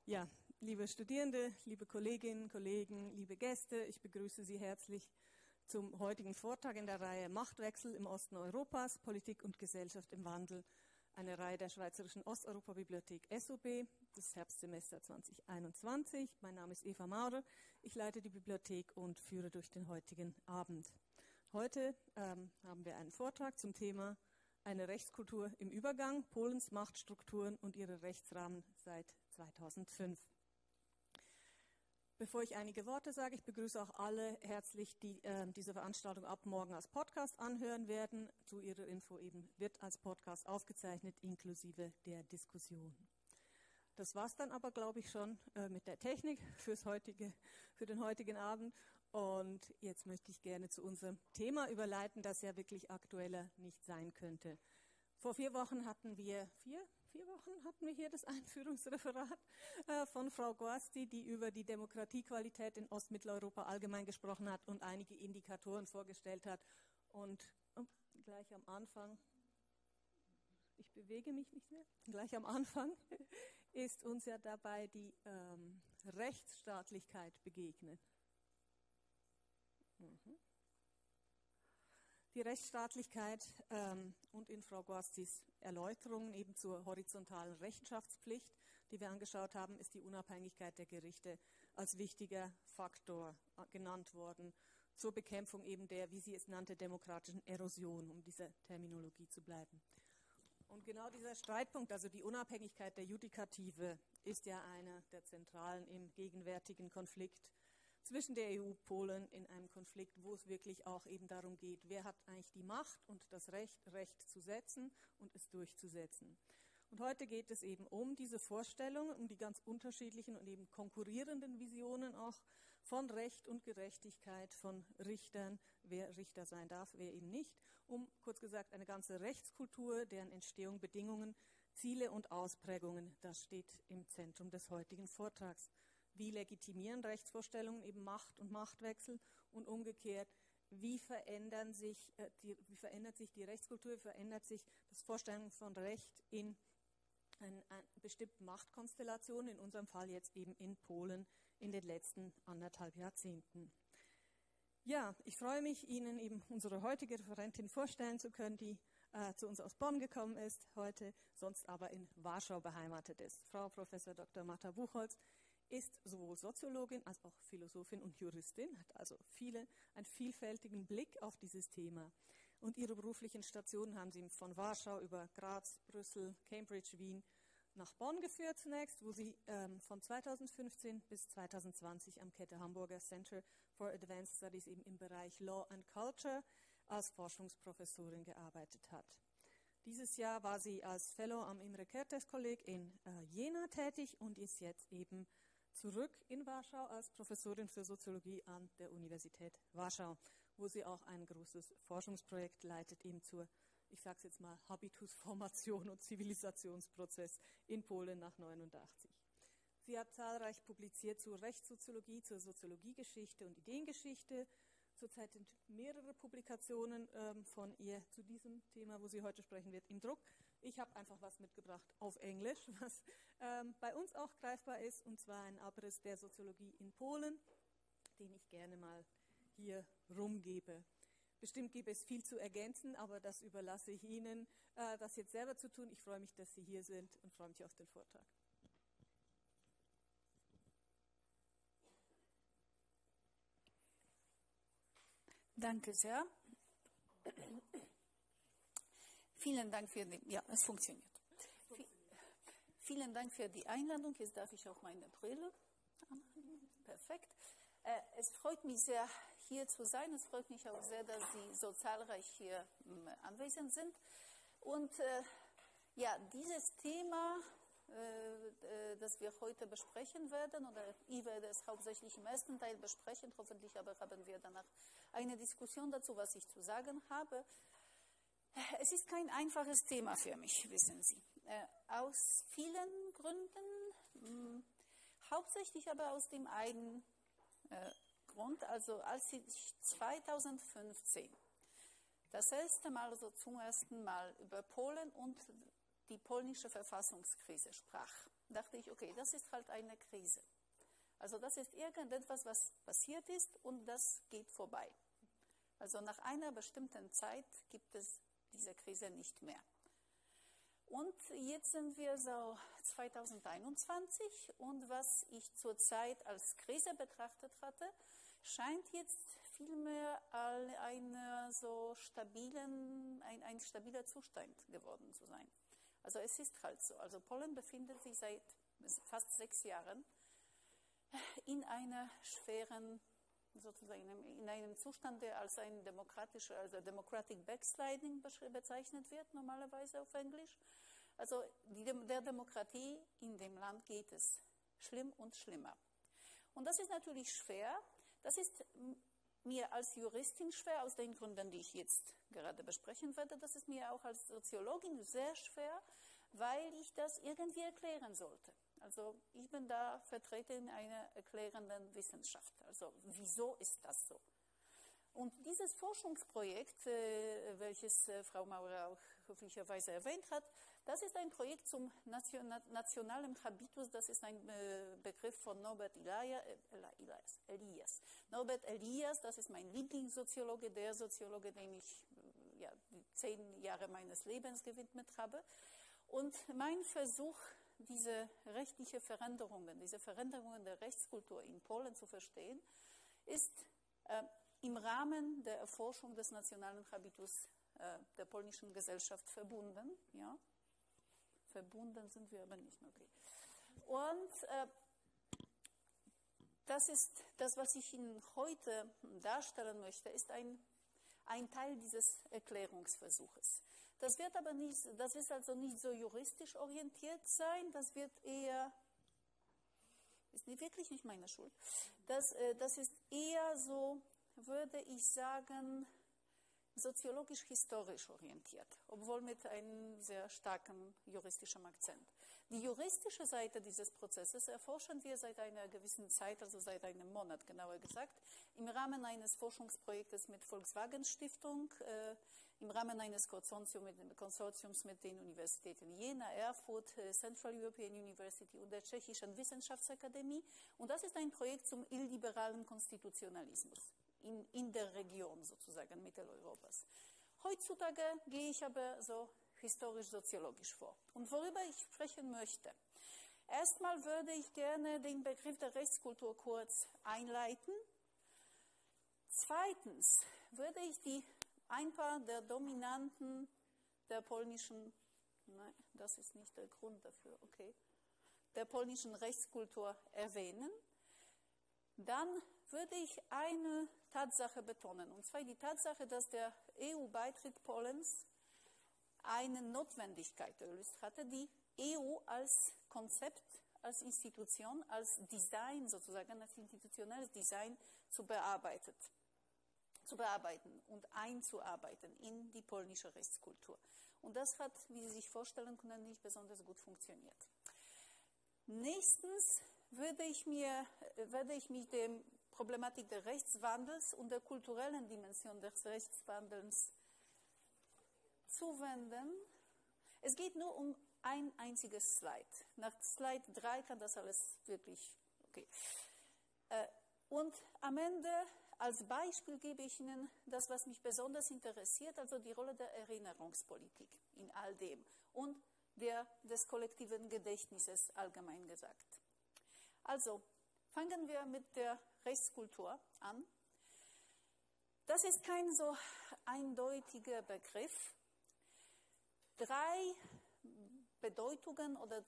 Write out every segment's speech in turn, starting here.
Ja, liebe Studierende, liebe Kolleginnen, Kollegen, liebe Gäste, ich begrüße Sie herzlich zum heutigen Vortrag in der Reihe Machtwechsel im Osten Europas, Politik und Gesellschaft im Wandel, eine Reihe der Schweizerischen Osteuropa-Bibliothek SOB, das Herbstsemester 2021. Mein Name ist Eva Maurer, ich leite die Bibliothek und führe durch den heutigen Abend. Heute haben wir einen Vortrag zum Thema Eine Rechtskultur im Übergang, Polens Machtstrukturen und ihre Rechtsrahmen seit 2005. Bevor ich einige Worte sage, ich begrüße auch alle herzlich, die diese Veranstaltung ab morgen als Podcast anhören werden. Zu Ihrer Info eben wird als Podcast aufgezeichnet, inklusive der Diskussion. Das war's dann aber, glaube ich, schon mit der Technik für den heutigen Abend. Und jetzt möchte ich gerne zu unserem Thema überleiten, das ja wirklich aktueller nicht sein könnte. Vor 4 Wochen hatten wir hier das Einführungsreferat von Frau Guasti, die über die Demokratiequalität in Ostmitteleuropa allgemein gesprochen hat und einige Indikatoren vorgestellt hat. Und gleich am Anfang, ich bewege mich nicht mehr, gleich am Anfang ist uns ja dabei die Rechtsstaatlichkeit begegnet. Die Rechtsstaatlichkeit und in Frau Guastis Erläuterungen eben zur horizontalen Rechenschaftspflicht, die wir angeschaut haben, ist die Unabhängigkeit der Gerichte als wichtiger Faktor genannt worden zur Bekämpfung eben der, wie sie es nannte, demokratischen Erosion, um dieser Terminologie zu bleiben. Und genau dieser Streitpunkt, also die Unabhängigkeit der Judikative, ist ja einer der zentralen im gegenwärtigen Konflikt zwischen der EU und Polen, in einem Konflikt, wo es wirklich auch eben darum geht, wer hat eigentlich die Macht und das Recht, Recht zu setzen und es durchzusetzen. Und heute geht es eben um diese Vorstellungen, um die ganz unterschiedlichen und eben konkurrierenden Visionen auch von Recht und Gerechtigkeit, von Richtern, wer Richter sein darf, wer eben nicht, um kurz gesagt eine ganze Rechtskultur, deren Entstehung, Bedingungen, Ziele und Ausprägungen, das steht im Zentrum des heutigen Vortrags. Wie legitimieren Rechtsvorstellungen eben Macht und Machtwechsel und umgekehrt, wie verändert sich die Rechtskultur, wie verändert sich das Vorstellung von Recht in einer bestimmten Machtkonstellation, in unserem Fall jetzt eben in Polen in den letzten 1,5 Jahrzehnten. Ja, ich freue mich, Ihnen eben unsere heutige Referentin vorstellen zu können, die zu uns aus Bonn gekommen ist, heute sonst aber in Warschau beheimatet ist. Frau Prof. Dr. Martha Buchholz ist sowohl Soziologin als auch Philosophin und Juristin, hat also einen vielfältigen Blick auf dieses Thema. Und ihre beruflichen Stationen haben sie von Warschau über Graz, Brüssel, Cambridge, Wien nach Bonn geführt zunächst, wo sie von 2015 bis 2020 am Käthe Hamburger Center for Advanced Studies eben im Bereich Law and Culture als Forschungsprofessorin gearbeitet hat. Dieses Jahr war sie als Fellow am Imre Kertész Kolleg in Jena tätig und ist jetzt eben zurück in Warschau als Professorin für Soziologie an der Universität Warschau, wo sie auch ein großes Forschungsprojekt leitet, eben zur, ich sage es jetzt mal, Habitusformation und Zivilisationsprozess in Polen nach 1989. Sie hat zahlreich publiziert zur Rechtssoziologie, zur Soziologiegeschichte und Ideengeschichte. Zurzeit sind mehrere Publikationen von ihr zu diesem Thema, wo sie heute sprechen wird, im Druck. Ich habe einfach was mitgebracht auf Englisch, was bei uns auch greifbar ist, und zwar ein Abriss der Soziologie in Polen, den ich gerne mal hier rumgebe. Bestimmt gäbe es viel zu ergänzen, aber das überlasse ich Ihnen, das jetzt selber zu tun. Ich freue mich, dass Sie hier sind und freue mich auf den Vortrag. Danke sehr. Vielen Dank für die, ja, es funktioniert. Vielen Dank für die Einladung. Jetzt darf ich auch meine Brille anhalten. Perfekt. Es freut mich sehr, hier zu sein. Es freut mich auch sehr, dass Sie so zahlreich hier anwesend sind. Und ja, dieses Thema, das wir heute besprechen werden, oder ich werde es hauptsächlich im ersten Teil besprechen, hoffentlich aber haben wir danach eine Diskussion dazu, was ich zu sagen habe. Es ist kein einfaches Thema für mich, wissen Sie, aus vielen Gründen, hauptsächlich aber aus dem einen Grund, also als ich 2015 das erste Mal, zum ersten Mal über Polen und die polnische Verfassungskrise sprach. dachte ich, okay, das ist halt eine Krise. Also das ist irgendetwas, was passiert ist und das geht vorbei. Also nach einer bestimmten Zeit gibt es diese Krise nicht mehr. Und jetzt sind wir so 2021 und was ich zurzeit als Krise betrachtet hatte, scheint jetzt vielmehr ein stabiler Zustand geworden zu sein. Also es ist halt so. Also Polen befindet sich seit fast 6 Jahren in einer schweren, sozusagen in einem Zustand, der als ein Democratic Backsliding bezeichnet wird, normalerweise auf Englisch. Also der Demokratie in dem Land geht es schlimm und schlimmer. Und das ist natürlich schwer. Das ist mir als Juristin schwer, aus den Gründen, die ich jetzt gerade besprechen werde. Das ist mir auch als Soziologin sehr schwer, weil ich das irgendwie erklären sollte. Also ich bin da Vertreterin einer erklärenden Wissenschaft. Also wieso ist das so? Und dieses Forschungsprojekt, welches Frau Maurer auch höflicherweise erwähnt hat, das ist ein Projekt zum nationalen Habitus. Das ist ein Begriff von Norbert Elias. Norbert Elias, das ist mein Lieblingssoziologe, der Soziologe, dem ich 10 Jahre meines Lebens gewidmet habe. Und mein Versuch, diese Veränderungen der Rechtskultur in Polen zu verstehen, ist im Rahmen der Erforschung des nationalen Habitus der polnischen Gesellschaft verbunden. Ja? Verbunden sind wir aber nicht, okay. Und das ist das, was ich Ihnen heute darstellen möchte, ist ein Teil dieses Erklärungsversuches. Das wird also nicht so juristisch orientiert sein, das wird eher, ist wirklich nicht meine Schuld, das ist eher so, würde ich sagen, soziologisch-historisch orientiert, obwohl mit einem sehr starken juristischen Akzent. Die juristische Seite dieses Prozesses erforschen wir seit einer gewissen Zeit, also seit einem Monat genauer gesagt, im Rahmen eines Forschungsprojektes mit Volkswagen Stiftung, im Rahmen eines Konsortiums mit den Universitäten Jena, Erfurt, Central European University und der Tschechischen Wissenschaftsakademie. Und das ist ein Projekt zum illiberalen Konstitutionalismus in der Region sozusagen Mitteleuropas. Heutzutage gehe ich aber so historisch-soziologisch vor. Und worüber ich sprechen möchte. Erstmal würde ich gerne den Begriff der Rechtskultur kurz einleiten. Zweitens würde ich ein paar der Dominanten der polnischen, nein, das ist nicht der Grund dafür, okay, der polnischen Rechtskultur erwähnen. Dann würde ich eine Tatsache betonen, und zwar die Tatsache, dass der EU-Beitritt Polens eine Notwendigkeit erlöst hatte, die EU als Konzept, als Institution, als Design sozusagen, als institutionelles Design zu bearbeiten und einzuarbeiten in die polnische Rechtskultur. Und das hat, wie Sie sich vorstellen können, nicht besonders gut funktioniert. Nächstens werde ich mich der Problematik des Rechtswandels und der kulturellen Dimension des Rechtswandels zuwenden. Es geht nur um ein einziges Slide. Nach Slide 3 kann das alles wirklich, okay. Und am Ende als Beispiel gebe ich Ihnen das, was mich besonders interessiert, also die Rolle der Erinnerungspolitik in all dem und des kollektiven Gedächtnisses allgemein gesagt. Also fangen wir mit der Rechtskultur an. Das ist kein so eindeutiger Begriff. 3 Bedeutungen oder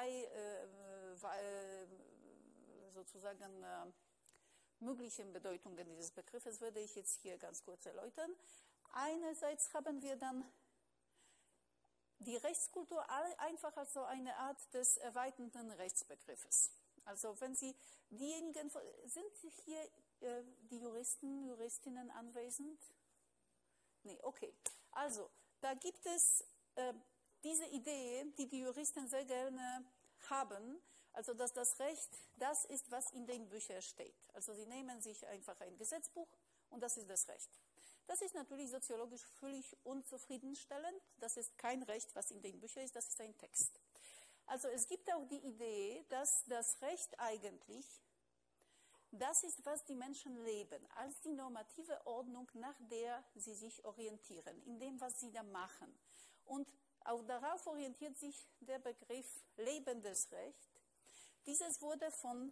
3 sozusagen möglichen Bedeutungen dieses Begriffes würde ich jetzt hier ganz kurz erläutern. Einerseits haben wir dann die Rechtskultur einfach als so eine Art des erweiterten Rechtsbegriffes. Also wenn Sie diejenigen, sind hier die Juristinnen anwesend? Nee, okay. Also da gibt es diese Idee, die Juristen sehr gerne haben, also dass das Recht das ist, was in den Büchern steht. Also sie nehmen sich einfach ein Gesetzbuch und das ist das Recht. Das ist natürlich soziologisch völlig unzufriedenstellend. Das ist kein Recht, was in den Büchern ist, das ist ein Text. Also es gibt auch die Idee, dass das Recht eigentlich das ist, was die Menschen leben, als die normative Ordnung, nach der sie sich orientieren, in dem, was sie da machen. Und auch darauf orientiert sich der Begriff lebendes Recht. Dieses wurde von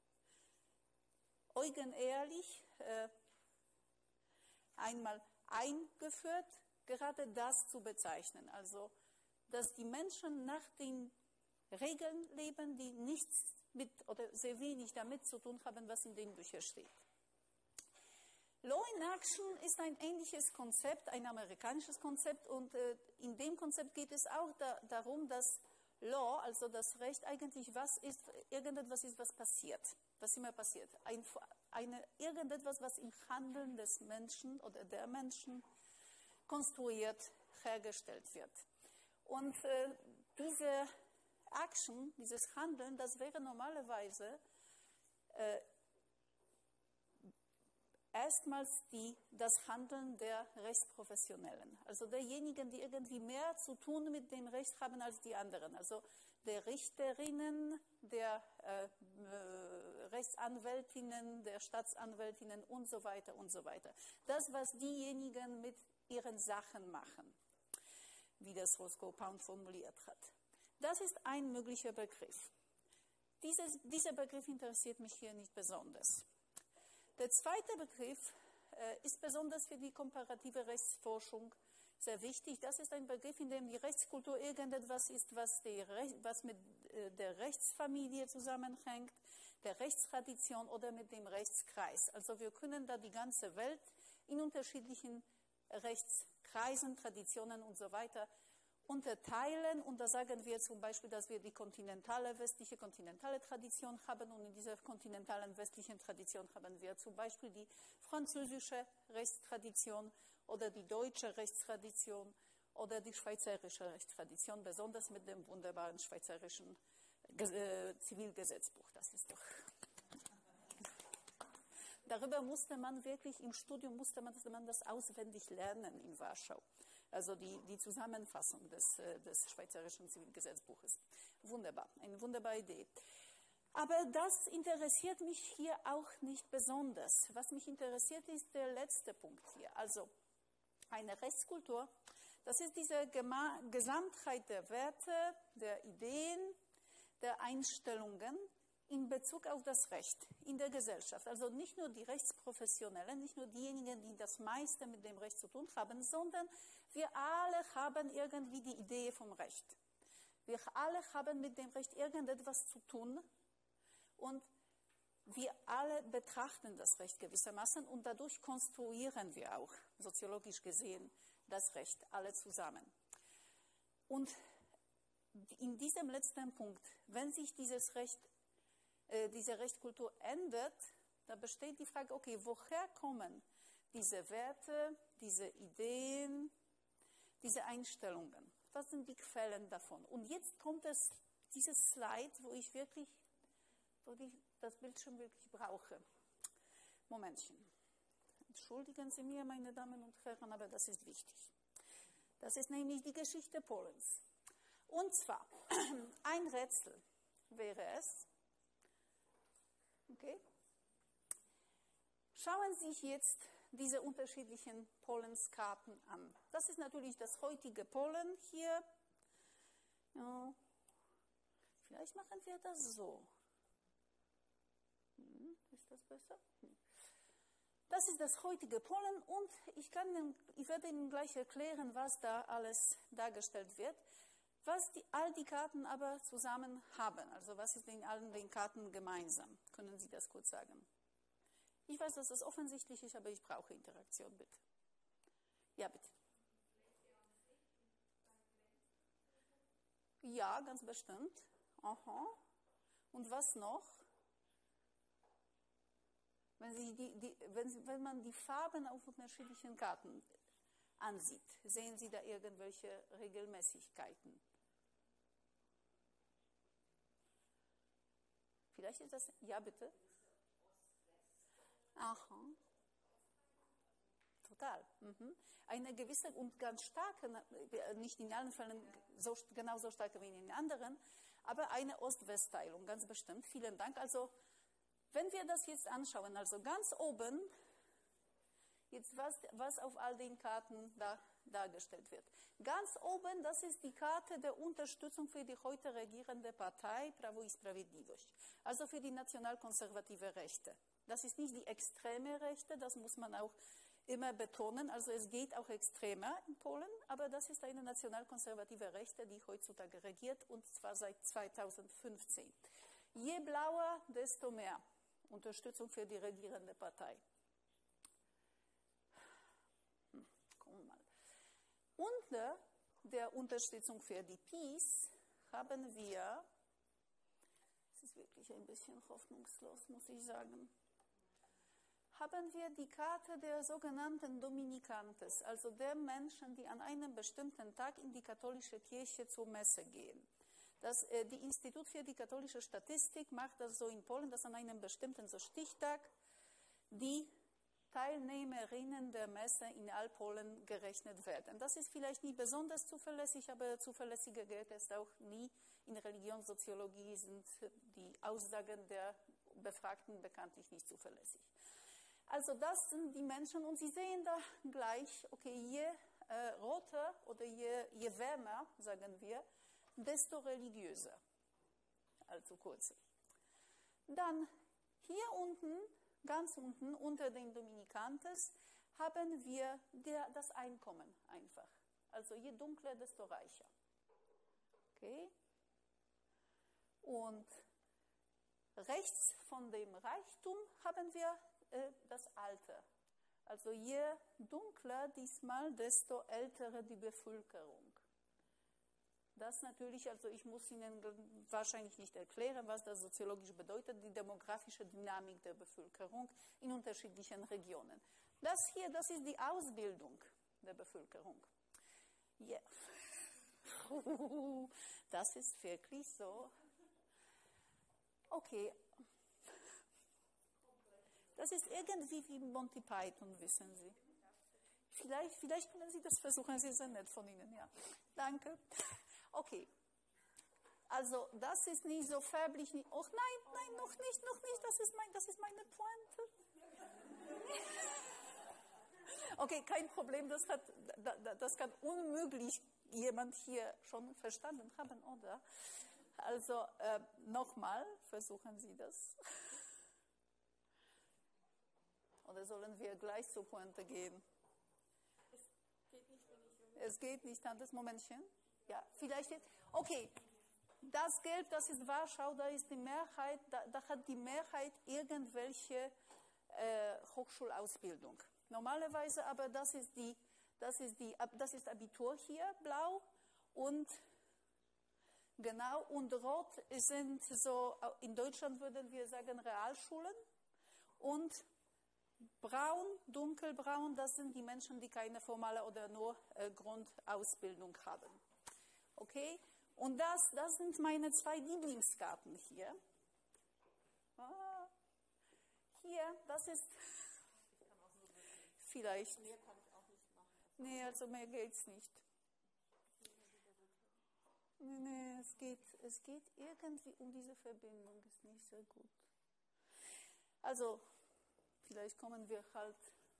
Eugen Ehrlich einmal eingeführt, gerade das zu bezeichnen. Also, dass die Menschen nach den Regeln leben, die nichts mit oder sehr wenig damit zu tun haben, was in den Büchern steht. Law in Action ist ein ähnliches Konzept, ein amerikanisches Konzept, und in dem Konzept geht es auch darum, dass Law, also das Recht, eigentlich was ist, irgendetwas ist, was passiert, was immer passiert. Irgendetwas, was im Handeln des Menschen oder der Menschen konstruiert, hergestellt wird. Und diese Action, dieses Handeln, das wäre normalerweise erstmals das Handeln der Rechtsprofessionellen, also derjenigen, die irgendwie mehr zu tun mit dem Recht haben als die anderen, also der Richterinnen, der Rechtsanwältinnen, der Staatsanwältinnen und so weiter und so weiter. Das, was diejenigen mit ihren Sachen machen, wie das Roscoe Pound formuliert hat. Das ist ein möglicher Begriff. Dieser Begriff interessiert mich hier nicht besonders. Der zweite Begriff ist besonders für die komparative Rechtsforschung sehr wichtig. Das ist ein Begriff, in dem die Rechtskultur irgendetwas ist, was mit der Rechtsfamilie zusammenhängt, der Rechtstradition oder mit dem Rechtskreis. Also wir können da die ganze Welt in unterschiedlichen Rechtskreisen, Traditionen und so weiter unterteilen, und da sagen wir zum Beispiel, dass wir die westliche kontinentale Tradition haben, und in dieser kontinentalen westlichen Tradition haben wir zum Beispiel die französische Rechtstradition oder die deutsche Rechtstradition oder die schweizerische Rechtstradition, besonders mit dem wunderbaren schweizerischen Zivilgesetzbuch. Das ist doch... Darüber musste man wirklich, im Studium musste man das auswendig lernen in Warschau. Also die Zusammenfassung des schweizerischen Zivilgesetzbuches. Wunderbar, eine wunderbare Idee. Aber das interessiert mich hier auch nicht besonders. Was mich interessiert, ist der letzte Punkt hier. Also eine Rechtskultur, das ist diese Gesamtheit der Werte, der Ideen, der Einstellungen in Bezug auf das Recht in der Gesellschaft. Also nicht nur die Rechtsprofessionellen, nicht nur diejenigen, die das meiste mit dem Recht zu tun haben, sondern wir alle haben irgendwie die Idee vom Recht. Wir alle haben mit dem Recht irgendetwas zu tun, und wir alle betrachten das Recht gewissermaßen, und dadurch konstruieren wir auch, soziologisch gesehen, das Recht, alle zusammen. Und in diesem letzten Punkt, wenn sich diese Rechtskultur ändert, da besteht die Frage, okay, woher kommen diese Werte, diese Ideen, diese Einstellungen? Was sind die Quellen davon? Und jetzt kommt dieses Slide, wo ich das Bildschirm wirklich brauche. Momentchen. Entschuldigen Sie mir, meine Damen und Herren, aber das ist wichtig. Das ist nämlich die Geschichte Polens. Und zwar, ein Rätsel wäre es, okay? Schauen Sie sich jetzt diese unterschiedlichen Polenskarten an. Das ist natürlich das heutige Polen hier. Ja. Vielleicht machen wir das so. Ist das besser? Das ist das heutige Polen, und ich werde Ihnen gleich erklären, was da alles dargestellt wird. Was all die Karten aber zusammen haben, also was ist in allen den Karten gemeinsam? Können Sie das kurz sagen? Ich weiß, dass das offensichtlich ist, aber ich brauche Interaktion, bitte. Ja, bitte. Ja, ganz bestimmt. Aha. Und was noch? Wenn man die Farben auf unterschiedlichen Karten ansieht, sehen Sie da irgendwelche Regelmäßigkeiten? Vielleicht ist das... Ja, bitte. Aha. Total. Eine gewisse und ganz starke, nicht in allen Fällen genauso starke wie in den anderen, aber eine Ost-West-Teilung, ganz bestimmt. Vielen Dank. Also, wenn wir das jetzt anschauen, also ganz oben, jetzt was auf all den Karten dargestellt wird. Ganz oben, das ist die Karte der Unterstützung für die heute regierende Partei Pravo i Spravedlivost, also für die nationalkonservative Rechte. Das ist nicht die extreme Rechte, das muss man auch immer betonen, also es geht auch extremer in Polen, aber das ist eine nationalkonservative Rechte, die heutzutage regiert, und zwar seit 2015. Je blauer, desto mehr Unterstützung für die regierende Partei. Gucken wir mal. Unter der Unterstützung für die PiS haben wir, es ist wirklich ein bisschen hoffnungslos, muss ich sagen, haben wir die Karte der sogenannten Dominikantes, also der Menschen, die an einem bestimmten Tag in die katholische Kirche zur Messe gehen. Die Institut für die katholische Statistik macht das so in Polen, dass an einem bestimmten Stichtag die Teilnehmerinnen der Messe in all Polen gerechnet werden. Das ist vielleicht nicht besonders zuverlässig, aber zuverlässiger gilt es auch nie. In Religionssoziologie sind die Aussagen der Befragten bekanntlich nicht zuverlässig. Also das sind die Menschen, und Sie sehen da gleich, okay, je roter oder je wärmer, sagen wir, desto religiöser. Also kurz. Dann hier unten, ganz unten, unter den Dominikantes, haben wir das Einkommen einfach. Also je dunkler, desto reicher. Okay? Und rechts von dem Reichtum haben wir das Alter. Also je dunkler diesmal, desto älter die Bevölkerung. Das natürlich, also ich muss Ihnen wahrscheinlich nicht erklären, was das soziologisch bedeutet, die demografische Dynamik der Bevölkerung in unterschiedlichen Regionen. Das hier, das ist die Ausbildung der Bevölkerung. Yeah. Das ist wirklich so. Okay. Das ist irgendwie wie Monty Python, wissen Sie. Vielleicht können Sie das versuchen, Sie sind nett von Ihnen, ja. Danke. Okay. Also, das ist nicht so färblich. Oh nein, noch nicht. Das ist meine Pointe. Okay, kein Problem, das kann unmöglich jemand hier schon verstanden haben, oder? Also, nochmal, versuchen Sie das. Oder sollen wir gleich zur Pointe gehen? Es geht nicht, das Momentchen. Ja, vielleicht jetzt. Okay, das Gelb, das ist Warschau, da ist die Mehrheit, da hat die Mehrheit irgendwelche Hochschulausbildung. Normalerweise aber das ist Abitur hier, blau, und genau, und rot sind so, in Deutschland würden wir sagen Realschulen, und braun, dunkelbraun, das sind die Menschen, die keine formale oder nur Grundausbildung haben. Okay? Und das sind meine zwei Lieblingskarten hier. Hier, das ist vielleicht. Mehr kann ich auch nicht machen. Nee, also mehr geht's nicht. Nee, es geht irgendwie um diese Verbindung, ist nicht sehr gut. Also, vielleicht kommen wir halt.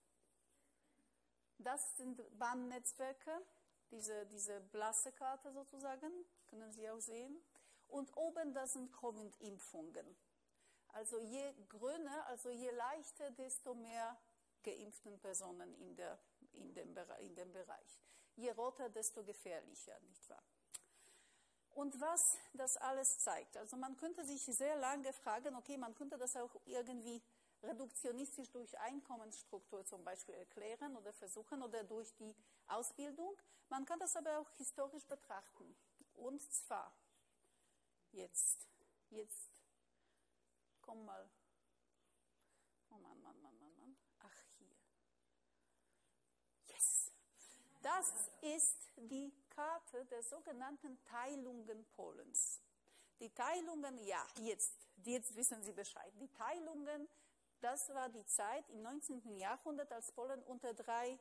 Das sind Bahnnetzwerke, diese blasse Karte sozusagen, können Sie auch sehen. Und oben, das sind Covid-Impfungen. Also je grüner, also je leichter, desto mehr geimpften Personen in dem Bereich. Je roter, desto gefährlicher, nicht wahr? Und was das alles zeigt, also man könnte sich sehr lange fragen, okay, man könnte das auch irgendwie reduktionistisch durch Einkommensstruktur zum Beispiel erklären oder versuchen oder durch die Ausbildung. Man kann das aber auch historisch betrachten. Und zwar, jetzt, komm mal. Oh Mann. Ach, hier. Yes. Das ist die Karte der sogenannten Teilungen Polens. Die Teilungen, ja, jetzt wissen Sie Bescheid. Die Teilungen, das war die Zeit im 19. Jahrhundert, als Polen unter 3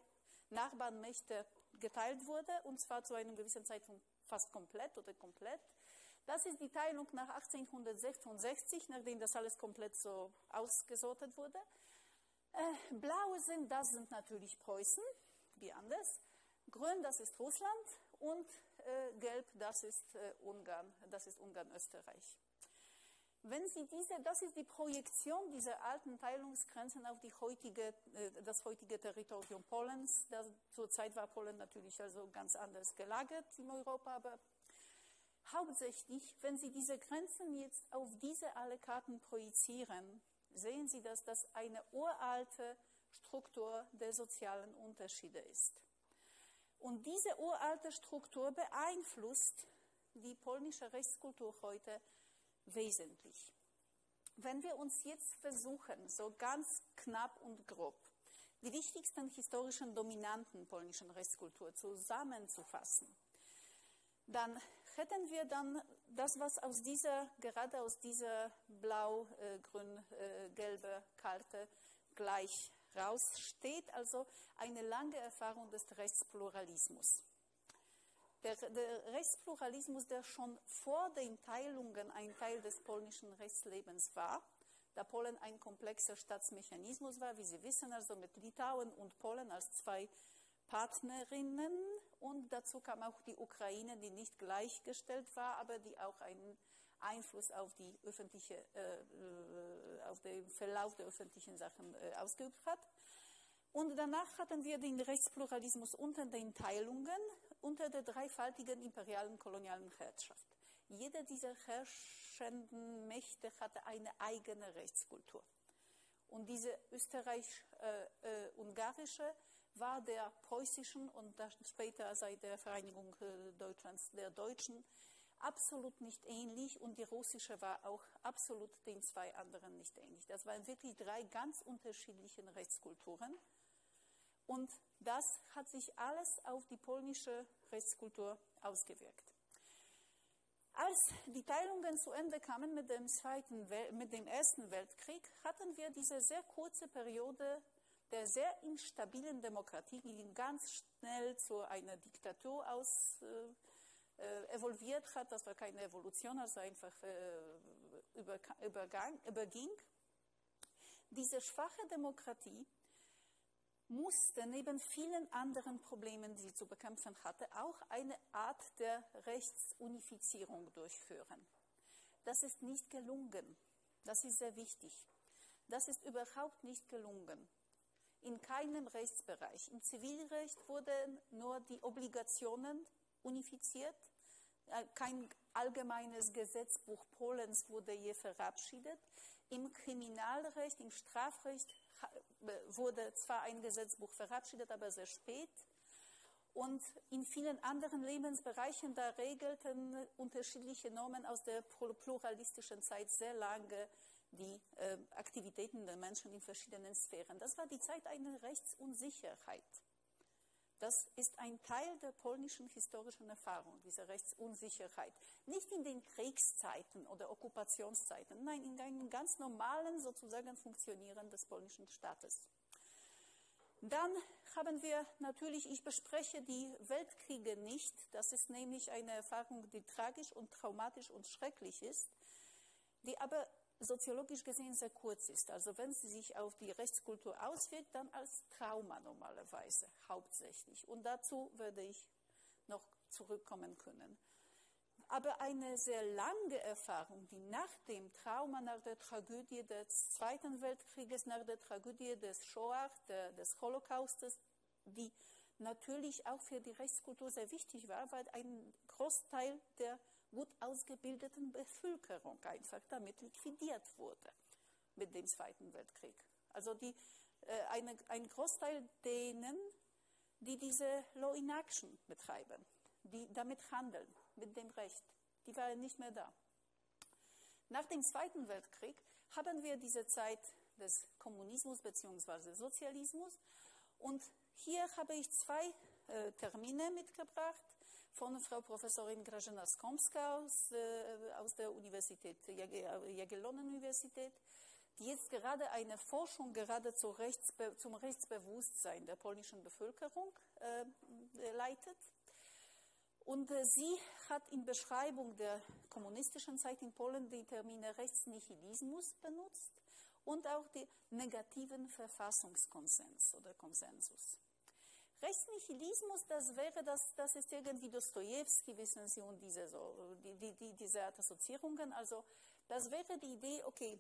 Nachbarmächte geteilt wurde, und zwar zu einem gewissen Zeitpunkt fast komplett oder komplett. Das ist die Teilung nach 1866, nachdem das alles komplett so ausgesortet wurde. Blau das sind natürlich Preußen, wie anders. Grün, das ist Russland und gelb, das ist Ungarn-Österreich. Wenn Sie das ist die Projektion dieser alten Teilungsgrenzen auf das heutige Territorium Polens. Zurzeit war Polen natürlich also ganz anders gelagert in Europa, aber hauptsächlich, wenn Sie diese Grenzen jetzt auf diese alle Karten projizieren, sehen Sie, dass das eine uralte Struktur der sozialen Unterschiede ist. Und diese uralte Struktur beeinflusst die polnische Rechtskultur heute wesentlich. Wenn wir uns jetzt versuchen, so ganz knapp und grob, die wichtigsten historischen Dominanten polnischen Rechtskultur zusammenzufassen, dann hätten wir dann das, was gerade aus dieser blau-grün-gelbe Karte gleich raussteht, also eine lange Erfahrung des Rechtspluralismus. Der Rechtspluralismus, der schon vor den Teilungen ein Teil des polnischen Rechtslebens war, da Polen ein komplexer Staatsmechanismus war, wie Sie wissen, also mit Litauen und Polen als zwei Partnerinnen, und dazu kam auch die Ukraine, die nicht gleichgestellt war, aber die auch einen Einfluss auf auf den Verlauf der öffentlichen Sachen ausgeübt hat. Und danach hatten wir den Rechtspluralismus unter den Teilungen, unter der dreifaltigen imperialen kolonialen Herrschaft. Jede dieser herrschenden Mächte hatte eine eigene Rechtskultur. Und diese österreich-ungarische war der preußischen und später seit der Vereinigung Deutschlands der Deutschen absolut nicht ähnlich, und die russische war auch absolut den zwei anderen nicht ähnlich. Das waren wirklich drei ganz unterschiedliche Rechtskulturen. Und das hat sich alles auf die polnische Rechtskultur ausgewirkt. Als die Teilungen zu Ende kamen mit dem Ersten Weltkrieg, hatten wir diese sehr kurze Periode der sehr instabilen Demokratie, die ganz schnell zu einer Diktatur evolviert hat. Das war keine Evolution, also einfach überging. Diese schwache Demokratie musste neben vielen anderen Problemen, die sie zu bekämpfen hatte, auch eine Art der Rechtsunifizierung durchführen. Das ist nicht gelungen. Das ist sehr wichtig. Das ist überhaupt nicht gelungen. In keinem Rechtsbereich. Im Zivilrecht wurden nur die Obligationen unifiziert. Kein allgemeines Gesetzbuch Polens wurde je verabschiedet. Im Kriminalrecht, im Strafrecht wurde zwar ein Gesetzbuch verabschiedet, aber sehr spät. Und in vielen anderen Lebensbereichen, da regelten unterschiedliche Normen aus der pluralistischen Zeit sehr lange die Aktivitäten der Menschen in verschiedenen Sphären. Das war die Zeit einer Rechtsunsicherheit. Das ist ein Teil der polnischen historischen Erfahrung, diese Rechtsunsicherheit. Nicht in den Kriegszeiten oder Okkupationszeiten, nein, in einem ganz normalen sozusagen Funktionieren des polnischen Staates. Dann haben wir natürlich, ich bespreche die Weltkriege nicht, das ist nämlich eine Erfahrung, die tragisch und traumatisch und schrecklich ist, die aber soziologisch gesehen sehr kurz ist. Also wenn sie sich auf die Rechtskultur auswirkt, dann als Trauma normalerweise, hauptsächlich. Und dazu werde ich noch zurückkommen können. Aber eine sehr lange Erfahrung, die nach dem Trauma, nach der Tragödie des Zweiten Weltkrieges, nach der Tragödie des Shoah, des Holocaustes, die natürlich auch für die Rechtskultur sehr wichtig war, weil ein Großteil der gut ausgebildeten Bevölkerung einfach damit liquidiert wurde mit dem Zweiten Weltkrieg. Also ein Großteil denen, die diese Law in Action betreiben, die damit handeln, mit dem Recht, die waren nicht mehr da. Nach dem Zweiten Weltkrieg haben wir diese Zeit des Kommunismus bzw. Sozialismus, und hier habe ich zwei Termine mitgebracht von Frau Professorin Grażyna Skomska aus der Universität, Jagiellonien-Universität, die jetzt gerade eine Forschung zum Rechtsbewusstsein der polnischen Bevölkerung leitet. Und sie hat in Beschreibung der kommunistischen Zeit in Polen die Termine Rechtsnihilismus benutzt und auch den negativen Verfassungskonsens oder Konsensus. Rechtsnihilismus, das ist irgendwie Dostojewski, wissen Sie, und diese Art Assoziierungen. Also das wäre die Idee, okay,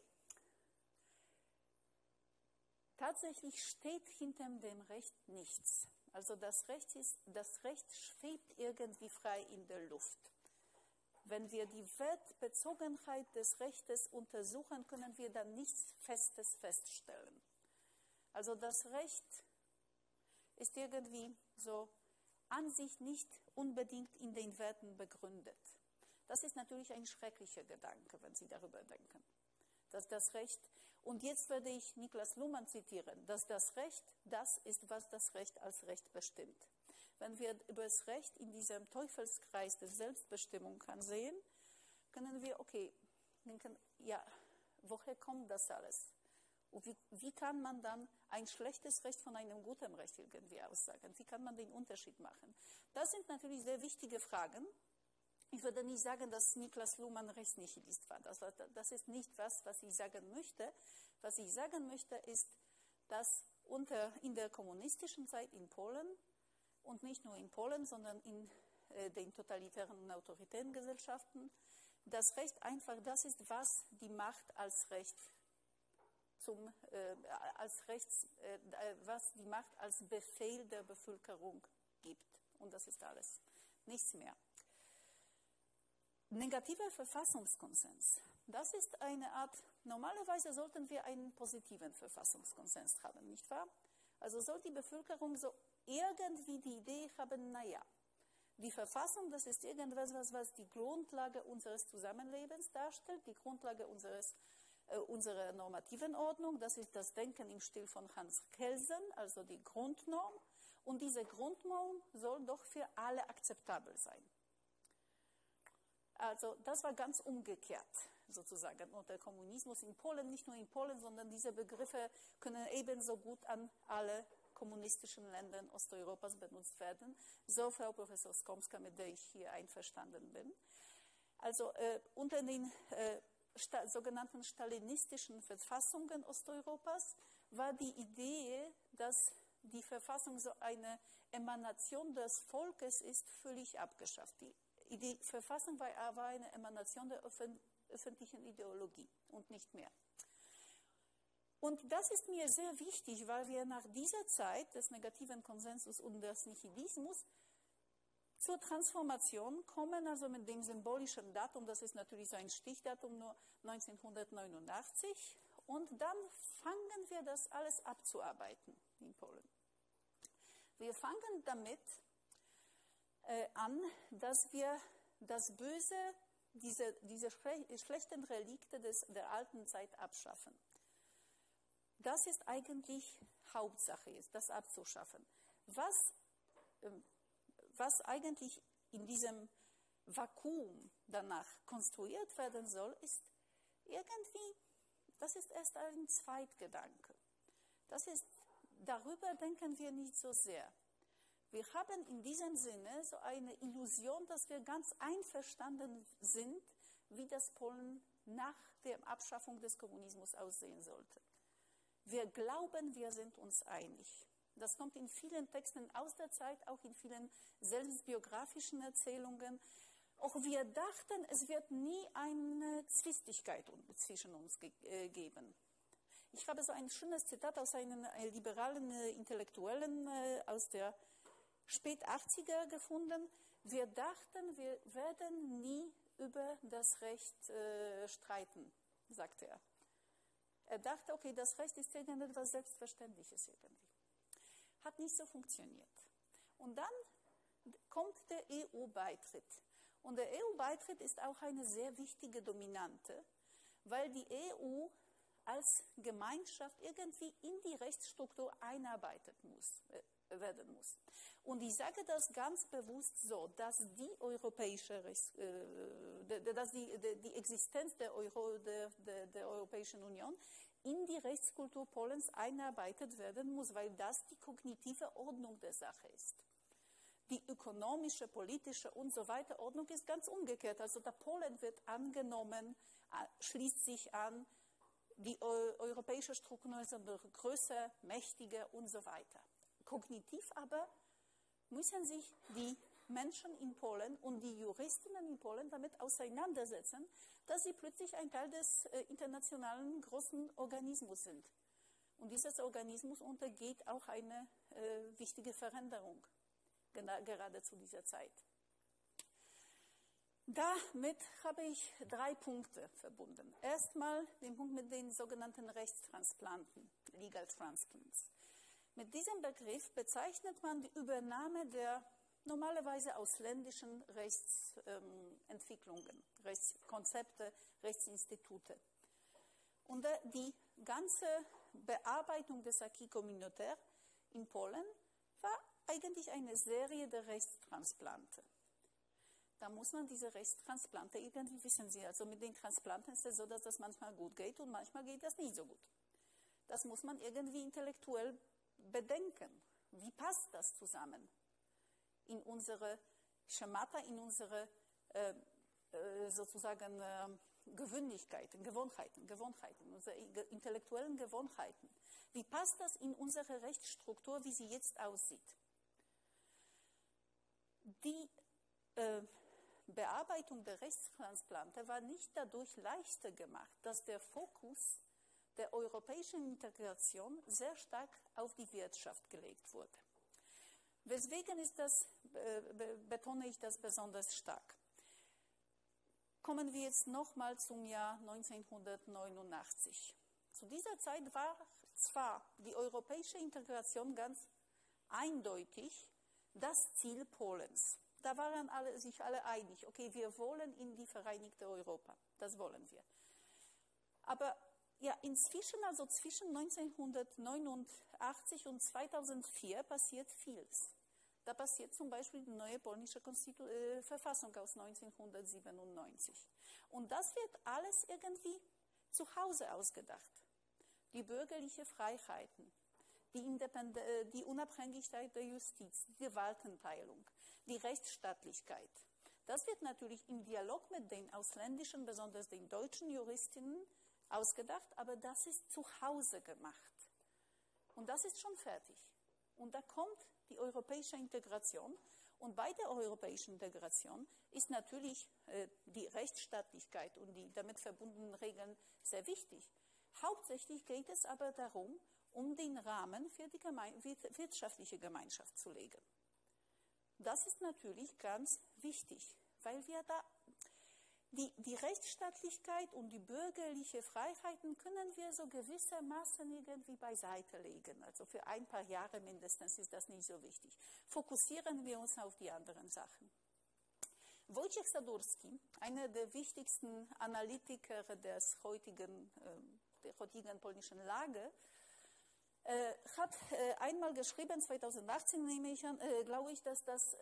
tatsächlich steht hinter dem Recht nichts. Also das Recht schwebt irgendwie frei in der Luft. Wenn wir die Wertbezogenheit des Rechtes untersuchen, können wir dann nichts Festes feststellen. Also das Recht ist irgendwie so an sich nicht unbedingt in den Werten begründet. Das ist natürlich ein schrecklicher Gedanke, wenn Sie darüber denken. Dass das Recht, und jetzt werde ich Niklas Luhmann zitieren, dass das Recht das ist, was das Recht als Recht bestimmt. Wenn wir über das Recht in diesem Teufelskreis der Selbstbestimmung ansehen, können wir, okay, denken, ja, woher kommt das alles? Und wie kann man dann ein schlechtes Recht von einem guten Recht irgendwie aussagen? Wie kann man den Unterschied machen? Das sind natürlich sehr wichtige Fragen. Ich würde nicht sagen, dass Niklas Luhmann Rechtsnihilist war. Das ist nicht was ich sagen möchte. Was ich sagen möchte, ist, dass in der kommunistischen Zeit in Polen und nicht nur in Polen, sondern in den totalitären und autoritären Gesellschaften, das Recht einfach das ist, was die Macht als Recht was die Macht als Befehl der Bevölkerung gibt. Und das ist alles. Nichts mehr. Negativer Verfassungskonsens. Das ist eine Art, normalerweise sollten wir einen positiven Verfassungskonsens haben, nicht wahr? Also soll die Bevölkerung so irgendwie die Idee haben, naja, die Verfassung, das ist irgendwas, was die Grundlage unseres Zusammenlebens darstellt, die Grundlage unserer normativen Ordnung, das ist das Denken im Stil von Hans Kelsen, also die Grundnorm. Und diese Grundnorm soll doch für alle akzeptabel sein. Also das war ganz umgekehrt sozusagen unter Kommunismus in Polen, nicht nur in Polen, sondern diese Begriffe können ebenso gut an alle kommunistischen Ländern Osteuropas benutzt werden. So, Frau Professor Skomska, mit der ich hier einverstanden bin. Also unter den sogenannten stalinistischen Verfassungen Osteuropas war die Idee, dass die Verfassung so eine Emanation des Volkes ist, völlig abgeschafft. Die Verfassung war eine Emanation der öffentlichen Ideologie und nicht mehr. Und das ist mir sehr wichtig, weil wir nach dieser Zeit des negativen Konsensus und des Nihilismus zur Transformation kommen, also mit dem symbolischen Datum, das ist natürlich so ein Stichdatum, nur 1989. Und dann fangen wir das alles abzuarbeiten in Polen. Wir fangen damit an, dass wir das Böse, diese schlechten Relikte der alten Zeit abschaffen. Das ist eigentlich Hauptsache, das abzuschaffen. Was eigentlich in diesem Vakuum danach konstruiert werden soll, ist irgendwie, das ist erst ein Zweitgedanke. Darüber denken wir nicht so sehr. Wir haben in diesem Sinne so eine Illusion, dass wir ganz einverstanden sind, wie das Polen nach der Abschaffung des Kommunismus aussehen sollte. Wir glauben, wir sind uns einig. Das kommt in vielen Texten aus der Zeit, auch in vielen selbstbiografischen Erzählungen. Auch wir dachten, es wird nie eine Zwistigkeit zwischen uns geben. Ich habe so ein schönes Zitat aus einem liberalen Intellektuellen aus der Spät-80er gefunden. Wir dachten, wir werden nie über das Recht streiten, sagte er. Er dachte, okay, das Recht ist irgendetwas Selbstverständliches irgendwie. Hat nicht so funktioniert. Und dann kommt der EU-Beitritt. Und der EU-Beitritt ist auch eine sehr wichtige Dominante, weil die EU als Gemeinschaft irgendwie in die Rechtsstruktur einarbeitet werden muss. Und ich sage das ganz bewusst so, dass die Existenz der Europäischen Union in die Rechtskultur Polens einarbeitet werden muss, weil das die kognitive Ordnung der Sache ist. Die ökonomische, politische und so weiter Ordnung ist ganz umgekehrt. Also der Polen wird angenommen, schließt sich an, die europäische Strukturen sind größer, mächtiger und so weiter. Kognitiv aber müssen sich die Menschen in Polen und die Juristinnen in Polen damit auseinandersetzen, dass sie plötzlich ein Teil des internationalen großen Organismus sind. Und dieser Organismus untergeht auch eine wichtige Veränderung, gerade zu dieser Zeit. Damit habe ich 3 Punkte verbunden. Erstmal den Punkt mit den sogenannten Rechtstransplanten, Legal Transplants. Mit diesem Begriff bezeichnet man die Übernahme der normalerweise ausländischen Rechtsentwicklungen, Rechtskonzepte, Rechtsinstitute. Und die ganze Bearbeitung des Acquis communautaire in Polen war eigentlich eine Serie der Rechtstransplante. Da muss man diese Rechtstransplante irgendwie, wissen Sie, also mit den Transplanten ist es so, dass das manchmal gut geht und manchmal geht das nicht so gut. Das muss man irgendwie intellektuell bedenken. Wie passt das zusammen in unsere Schemata, in unsere sozusagen Gewohnheiten, unsere intellektuellen Gewohnheiten. Wie passt das in unsere Rechtsstruktur, wie sie jetzt aussieht? Die Bearbeitung der Rechtstransplante war nicht dadurch leichter gemacht, dass der Fokus der europäischen Integration sehr stark auf die Wirtschaft gelegt wurde. Weswegen betone ich das besonders stark? Kommen wir jetzt nochmal zum Jahr 1989. Zu dieser Zeit war zwar die europäische Integration ganz eindeutig das Ziel Polens. Da waren sich alle einig, okay, wir wollen in die Vereinigte Europa, das wollen wir. Aber ja, inzwischen, also zwischen 1989 und 2004 passiert vieles. Da passiert zum Beispiel die neue polnische Verfassung aus 1997. Und das wird alles irgendwie zu Hause ausgedacht. Die bürgerlichen Freiheiten, die Unabhängigkeit der Justiz, die Gewaltenteilung, die Rechtsstaatlichkeit. Das wird natürlich im Dialog mit den ausländischen, besonders den deutschen Juristinnen ausgedacht, aber das ist zu Hause gemacht. Und das ist schon fertig. Und da kommt die europäische Integration. Und bei der europäischen Integration ist natürlich die Rechtsstaatlichkeit und die damit verbundenen Regeln sehr wichtig. Hauptsächlich geht es aber darum, um den Rahmen für die wirtschaftliche Gemeinschaft zu legen. Das ist natürlich ganz wichtig, weil wir da die Rechtsstaatlichkeit und die bürgerlichen Freiheiten können wir so gewissermaßen irgendwie beiseite legen. Also für ein paar Jahre mindestens ist das nicht so wichtig. Fokussieren wir uns auf die anderen Sachen. Wojciech Sadurski, einer der wichtigsten Analytiker der heutigen polnischen Lage, hat einmal geschrieben, 2018 nehme ich an, glaube ich, dass das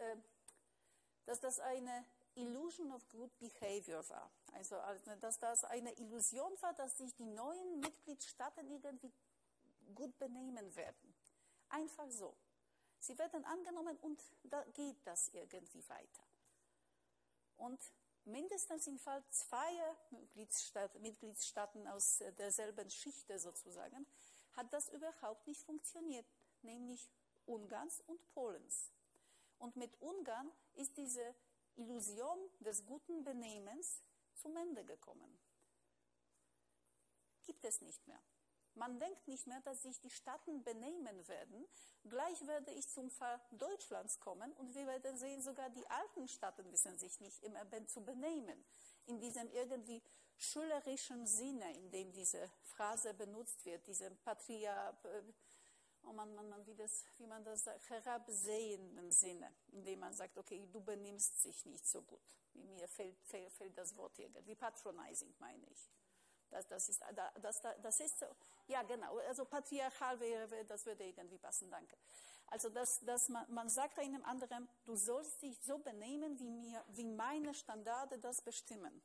eine Illusion of good behavior war. Also, dass das eine Illusion war, dass sich die neuen Mitgliedstaaten irgendwie gut benehmen werden. Einfach so. Sie werden angenommen und da geht das irgendwie weiter. Und mindestens im Fall 2 Mitgliedstaaten aus derselben Schicht sozusagen, hat das überhaupt nicht funktioniert, nämlich Ungarns und Polens. Und mit Ungarn ist diese Illusion des guten Benehmens zum Ende gekommen. Gibt es nicht mehr. Man denkt nicht mehr, dass sich die Staaten benehmen werden. Gleich werde ich zum Fall Deutschlands kommen und wir werden sehen, sogar die alten Staaten wissen sich nicht immer zu benehmen. In diesem irgendwie schülerischen Sinne, in dem diese Phrase benutzt wird, diesem wie man das sagt, herabsehenden Sinne, in dem man sagt, okay, du benimmst dich nicht so gut. Mir fehlt das Wort irgendwie, patronizing meine ich. Das ist so, ja genau, also patriarchal wäre, das würde irgendwie passen, danke. Also man sagt einem anderen, du sollst dich so benehmen, wie meine Standarde das bestimmen.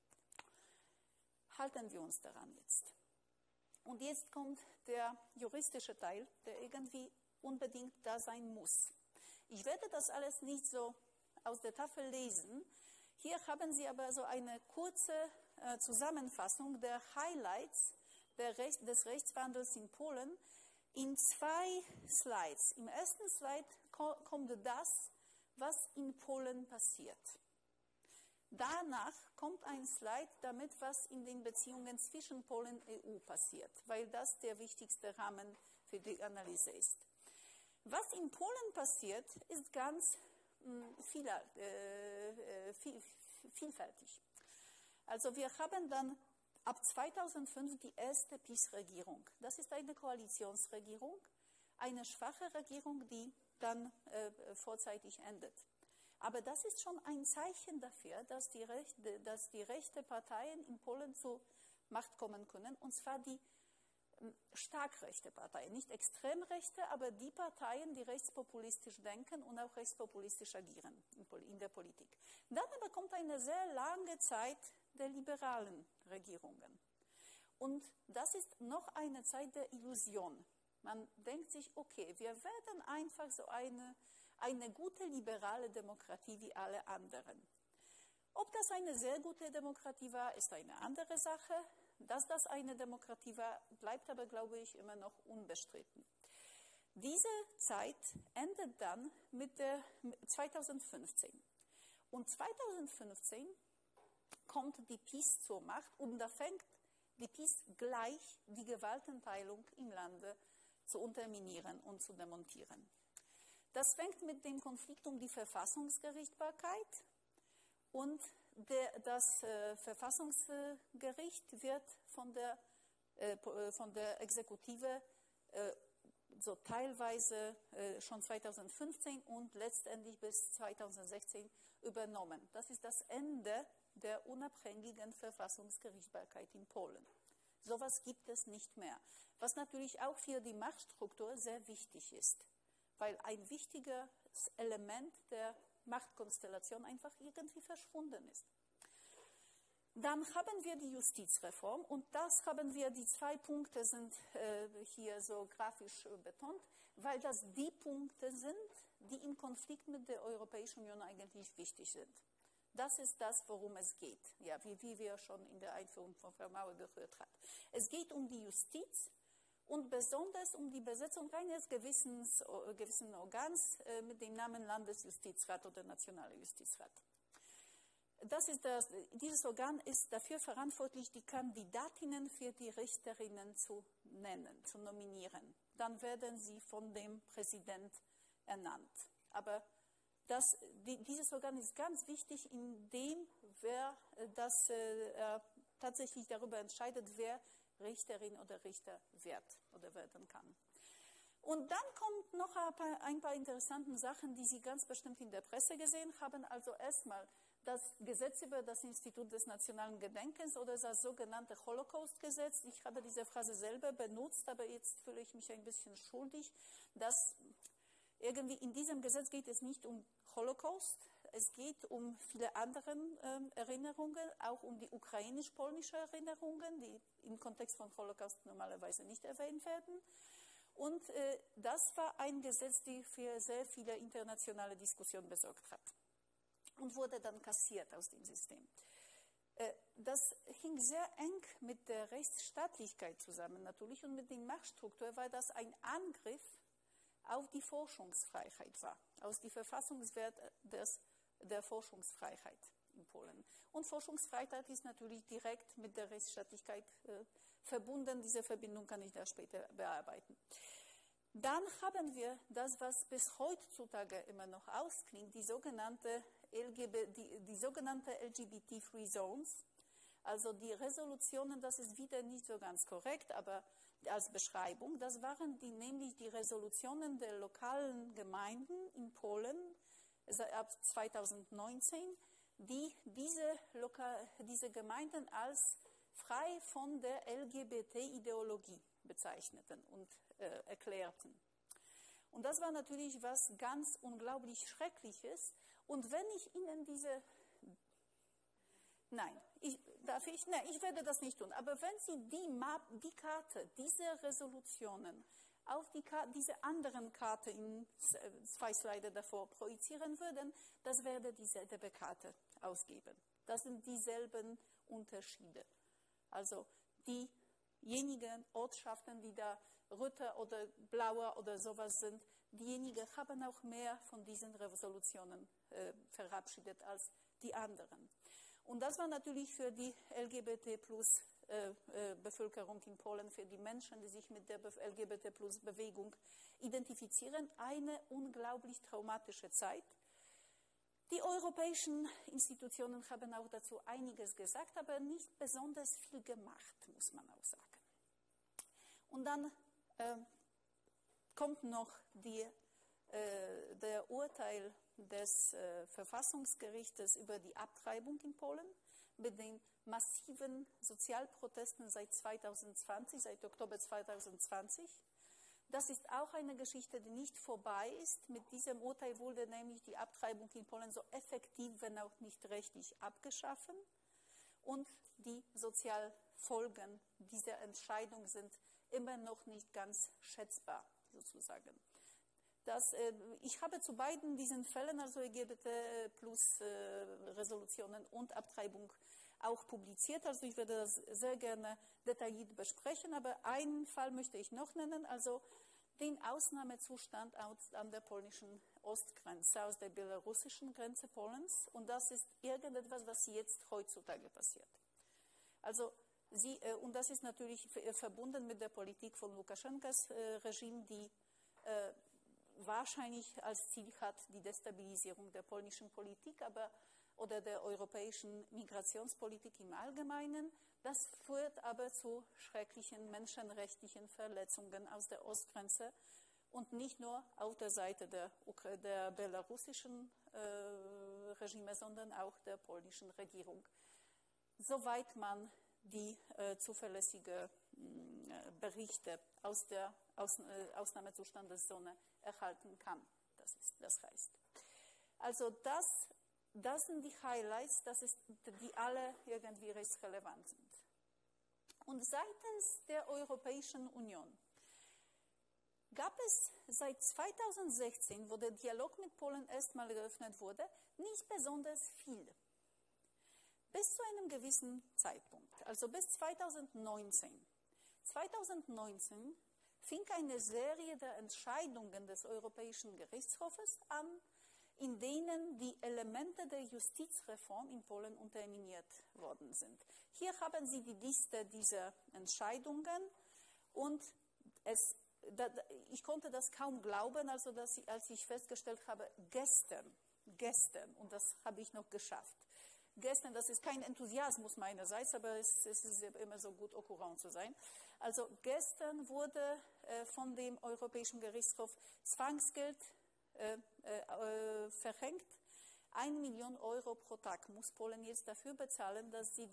Halten wir uns daran jetzt. Und jetzt kommt der juristische Teil, der irgendwie unbedingt da sein muss. Ich werde das alles nicht so aus der Tafel lesen. Hier haben Sie aber so eine kurze Zusammenfassung der Highlights des Rechtswandels in Polen in 2 Slides. Im ersten Slide kommt das, was in Polen passiert. Danach kommt ein Slide damit, was in den Beziehungen zwischen Polen und EU passiert, weil das der wichtigste Rahmen für die Analyse ist. Was in Polen passiert, ist ganz vielfältig. Also wir haben dann ab 2005 die erste PiS-Regierung. Das ist eine Koalitionsregierung, eine schwache Regierung, die dann vorzeitig endet. Aber das ist schon ein Zeichen dafür, dass die rechte Parteien in Polen zur Macht kommen können, und zwar die stark rechte Parteien, nicht extrem rechte, aber die Parteien, die rechtspopulistisch denken und auch rechtspopulistisch agieren in der Politik. Dann aber kommt eine sehr lange Zeit der liberalen Regierungen. Und das ist noch eine Zeit der Illusion. Man denkt sich, okay, wir werden einfach so eine gute liberale Demokratie wie alle anderen. Ob das eine sehr gute Demokratie war, ist eine andere Sache. Dass das eine Demokratie war, bleibt aber, glaube ich, immer noch unbestritten. Diese Zeit endet dann mit 2015. Und 2015 kommt die PiS zur Macht und da fängt die PiS gleich die Gewaltenteilung im Lande zu unterminieren und zu demontieren. Das fängt mit dem Konflikt um die Verfassungsgerichtsbarkeit, und das Verfassungsgericht wird von der Exekutive so teilweise schon 2015 und letztendlich bis 2016 übernommen. Das ist das Ende der unabhängigen Verfassungsgerichtsbarkeit in Polen. Sowas gibt es nicht mehr, was natürlich auch für die Machtstruktur sehr wichtig ist, weil ein wichtiges Element der Machtkonstellation einfach irgendwie verschwunden ist. Dann haben wir die Justizreform, und das haben wir, die 2 Punkte sind hier so grafisch betont, weil das die Punkte sind, die im Konflikt mit der Europäischen Union eigentlich wichtig sind. Das ist das, worum es geht, ja, wie wir schon in der Einführung von Frau Mauer gehört haben. Es geht um die Justiz und besonders um die Besetzung eines gewissen Organs mit dem Namen Landesjustizrat oder Nationaler Justizrat. Dieses Organ ist dafür verantwortlich, die Kandidatinnen für die Richterinnen zu nennen, zu nominieren. Dann werden sie von dem Präsident ernannt. Aber dieses Organ ist ganz wichtig, indem tatsächlich darüber entscheidet, wer Richterin oder Richter wird oder werden kann. Und dann kommt noch ein paar interessante Sachen, die Sie ganz bestimmt in der Presse gesehen haben. Also erstmal das Gesetz über das Institut des nationalen Gedenkens oder das sogenannte Holocaust-Gesetz. Ich habe diese Phrase selber benutzt, aber jetzt fühle ich mich ein bisschen schuldig, dass irgendwie in diesem Gesetz geht es nicht um Holocaust, es geht um viele andere Erinnerungen, auch um die ukrainisch-polnische Erinnerungen, die im Kontext von Holocaust normalerweise nicht erwähnt werden. Und das war ein Gesetz, das für sehr viele internationale Diskussionen besorgt hat und wurde dann kassiert aus dem System. Das hing sehr eng mit der Rechtsstaatlichkeit zusammen natürlich und mit der Machtstruktur, weil das ein Angriff auf die Forschungsfreiheit war, aus dem Verfassungswert der Forschungsfreiheit in Polen. Und Forschungsfreiheit ist natürlich direkt mit der Rechtsstaatlichkeit verbunden. Diese Verbindung kann ich da später bearbeiten. Dann haben wir das, was bis heutzutage immer noch ausklingt, die sogenannte LGBT-Free Zones, also die Resolutionen, das ist wieder nicht so ganz korrekt, aber als Beschreibung, das waren nämlich die Resolutionen der lokalen Gemeinden in Polen ab 2019, die diese Gemeinden als frei von der LGBT-Ideologie bezeichneten und erklärten. Und das war natürlich was ganz unglaublich Schreckliches. Und wenn ich Ihnen ich werde das nicht tun. Aber wenn Sie die Karte dieser Resolutionen auf diese anderen Karte in 2 Slides davor projizieren würden, das würde die ZDB-Karte ausgeben. Das sind dieselben Unterschiede. Also diejenigen Ortschaften, die da röter oder blauer oder sowas sind, diejenigen haben auch mehr von diesen Resolutionen verabschiedet als die anderen. Und das war natürlich für die LGBT-Plus-Bevölkerung in Polen, für die Menschen, die sich mit der LGBT-Plus-Bewegung identifizieren, eine unglaublich traumatische Zeit. Die europäischen Institutionen haben auch dazu einiges gesagt, aber nicht besonders viel gemacht, muss man auch sagen. Und dann kommt noch der Urteil des Verfassungsgerichtes über die Abtreibung in Polen mit den massiven Sozialprotesten seit Oktober 2020. Das ist auch eine Geschichte, die nicht vorbei ist. Mit diesem Urteil wurde nämlich die Abtreibung in Polen so effektiv, wenn auch nicht rechtlich, abgeschaffen. Und die Sozialfolgen dieser Entscheidung sind immer noch nicht ganz schätzbar, sozusagen. Ich habe zu beiden diesen Fällen, also LGBT-Plus-Resolutionen und Abtreibung, auch publiziert. Also ich werde das sehr gerne detailliert besprechen, aber einen Fall möchte ich noch nennen, also den Ausnahmezustand an der polnischen Ostgrenze, aus der belarussischen Grenze Polens. Und das ist irgendetwas, was jetzt heutzutage passiert. Also und das ist natürlich verbunden mit der Politik von Lukaschenkas Regime, die wahrscheinlich als Ziel hat die Destabilisierung der polnischen Politik, oder der europäischen Migrationspolitik im Allgemeinen. Das führt aber zu schrecklichen menschenrechtlichen Verletzungen aus der Ostgrenze und nicht nur auf der Seite der belarussischen Regime, sondern auch der polnischen Regierung. Soweit man die zuverlässigen Berichte aus der Ausnahmezustandeszone erhalten kann. Das heißt. Also das sind die Highlights, die alle irgendwie rechtsrelevant sind. Und seitens der Europäischen Union gab es seit 2016, wo der Dialog mit Polen erstmal eröffnet wurde, nicht besonders viel. Bis zu einem gewissen Zeitpunkt, also bis 2019. 2019 fing eine Serie der Entscheidungen des Europäischen Gerichtshofes an, in denen die Elemente der Justizreform in Polen unterminiert worden sind. Hier haben Sie die Liste dieser Entscheidungen und ich konnte das kaum glauben, also als ich festgestellt habe, gestern, und das habe ich noch geschafft. Gestern, das ist kein Enthusiasmus meinerseits, aber es ist immer so gut, au courant zu sein. Also gestern wurde von dem Europäischen Gerichtshof Zwangsgeld verhängt. 1 Million Euro pro Tag muss Polen jetzt dafür bezahlen, dass sie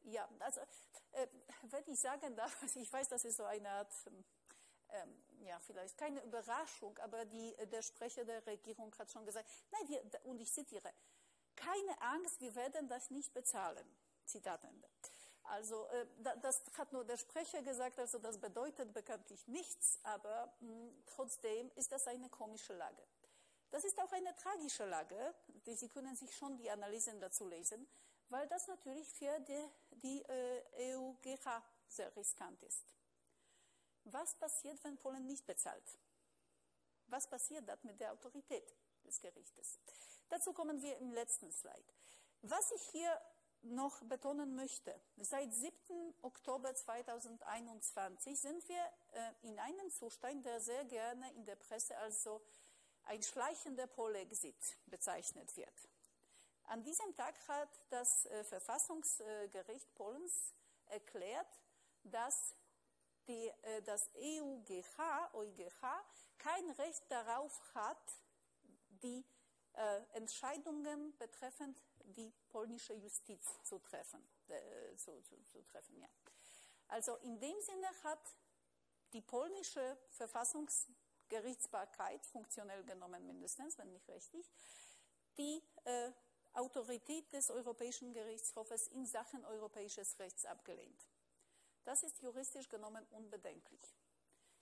wenn ich sagen darf, also ich weiß, das ist so eine Art, vielleicht keine Überraschung, aber der Sprecher der Regierung hat schon gesagt, nein, und ich zitiere, keine Angst, wir werden das nicht bezahlen. Zitat Ende. Also das hat nur der Sprecher gesagt, also das bedeutet bekanntlich nichts, aber trotzdem ist das eine komische Lage. Das ist auch eine tragische Lage, Sie können sich schon die Analysen dazu lesen, weil das natürlich für die EuGH sehr riskant ist. Was passiert, wenn Polen nicht bezahlt? Was passiert dann mit der Autorität des Gerichtes? Dazu kommen wir im letzten Slide. Was ich hier noch betonen möchte, seit 7. Oktober 2021 sind wir in einem Zustand, der sehr gerne in der Presse als so ein schleichender Polexit bezeichnet wird. An diesem Tag hat das Verfassungsgericht Polens erklärt, dass das EuGH kein Recht darauf hat, die Entscheidungen betreffend die polnische Justiz zu treffen. Ja. Also in dem Sinne hat die polnische Verfassungsgerichtsbarkeit, funktionell genommen mindestens, wenn nicht rechtlich, die Autorität des Europäischen Gerichtshofes in Sachen europäisches Rechts abgelehnt. Das ist juristisch genommen unbedenklich.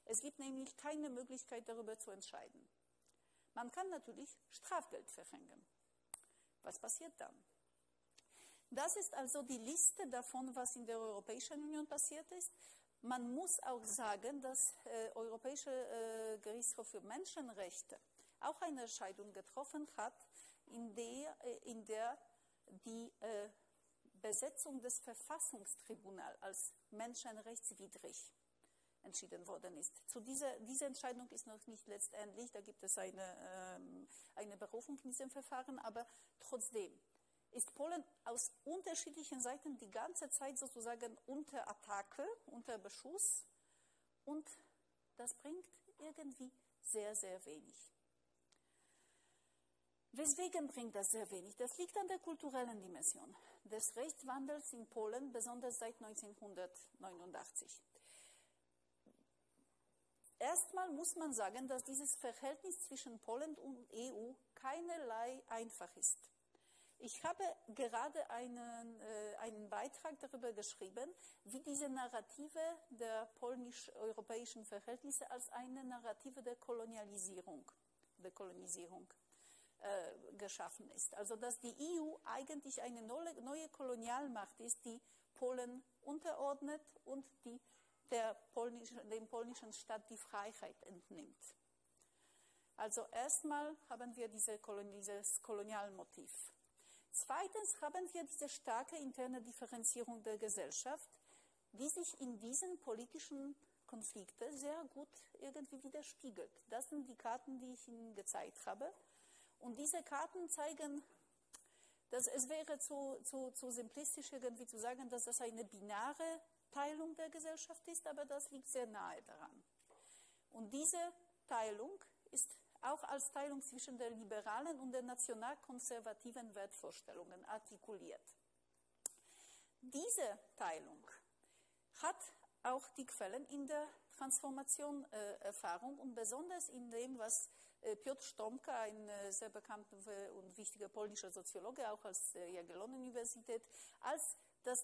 Es gibt nämlich keine Möglichkeit, darüber zu entscheiden. Man kann natürlich Strafgeld verhängen. Was passiert dann? Das ist also die Liste davon, was in der Europäischen Union passiert ist. Man muss auch sagen, dass Europäische Gerichtshof für Menschenrechte auch eine Entscheidung getroffen hat, in der die Besetzung des Verfassungstribunals als menschenrechtswidrig entschieden worden ist. Diese Entscheidung ist noch nicht letztendlich, da gibt es eine Berufung in diesem Verfahren, aber trotzdem ist Polen aus unterschiedlichen Seiten die ganze Zeit sozusagen unter Attacke, unter Beschuss, und das bringt irgendwie sehr, sehr wenig. Weswegen bringt das sehr wenig? Das liegt an der kulturellen Dimension des Rechtswandels in Polen, besonders seit 1989. Erstmal muss man sagen, dass dieses Verhältnis zwischen Polen und EU keinerlei einfach ist. Ich habe gerade einen Beitrag darüber geschrieben, wie diese Narrative der polnisch-europäischen Verhältnisse als eine Narrative der Kolonisierung geschaffen ist. Also dass die EU eigentlich eine neue Kolonialmacht ist, die Polen unterordnet und die dem polnischen Staat die Freiheit entnimmt. Also erstmal haben wir dieses Kolonialmotiv. Zweitens haben wir diese starke interne Differenzierung der Gesellschaft, die sich in diesen politischen Konflikten sehr gut irgendwie widerspiegelt. Das sind die Karten, die ich Ihnen gezeigt habe. Und diese Karten zeigen, dass es wäre zu simplistisch irgendwie zu sagen, dass das eine binäre Teilung der Gesellschaft ist, aber das liegt sehr nahe daran. Und diese Teilung ist auch als Teilung zwischen der liberalen und der nationalkonservativen Wertvorstellungen artikuliert. Diese Teilung hat auch die Quellen in der Transformation-Erfahrung und besonders in dem, was Piotr Stromka, ein sehr bekannter und wichtiger polnischer Soziologe, auch aus der Jagiellonien-Universität, als das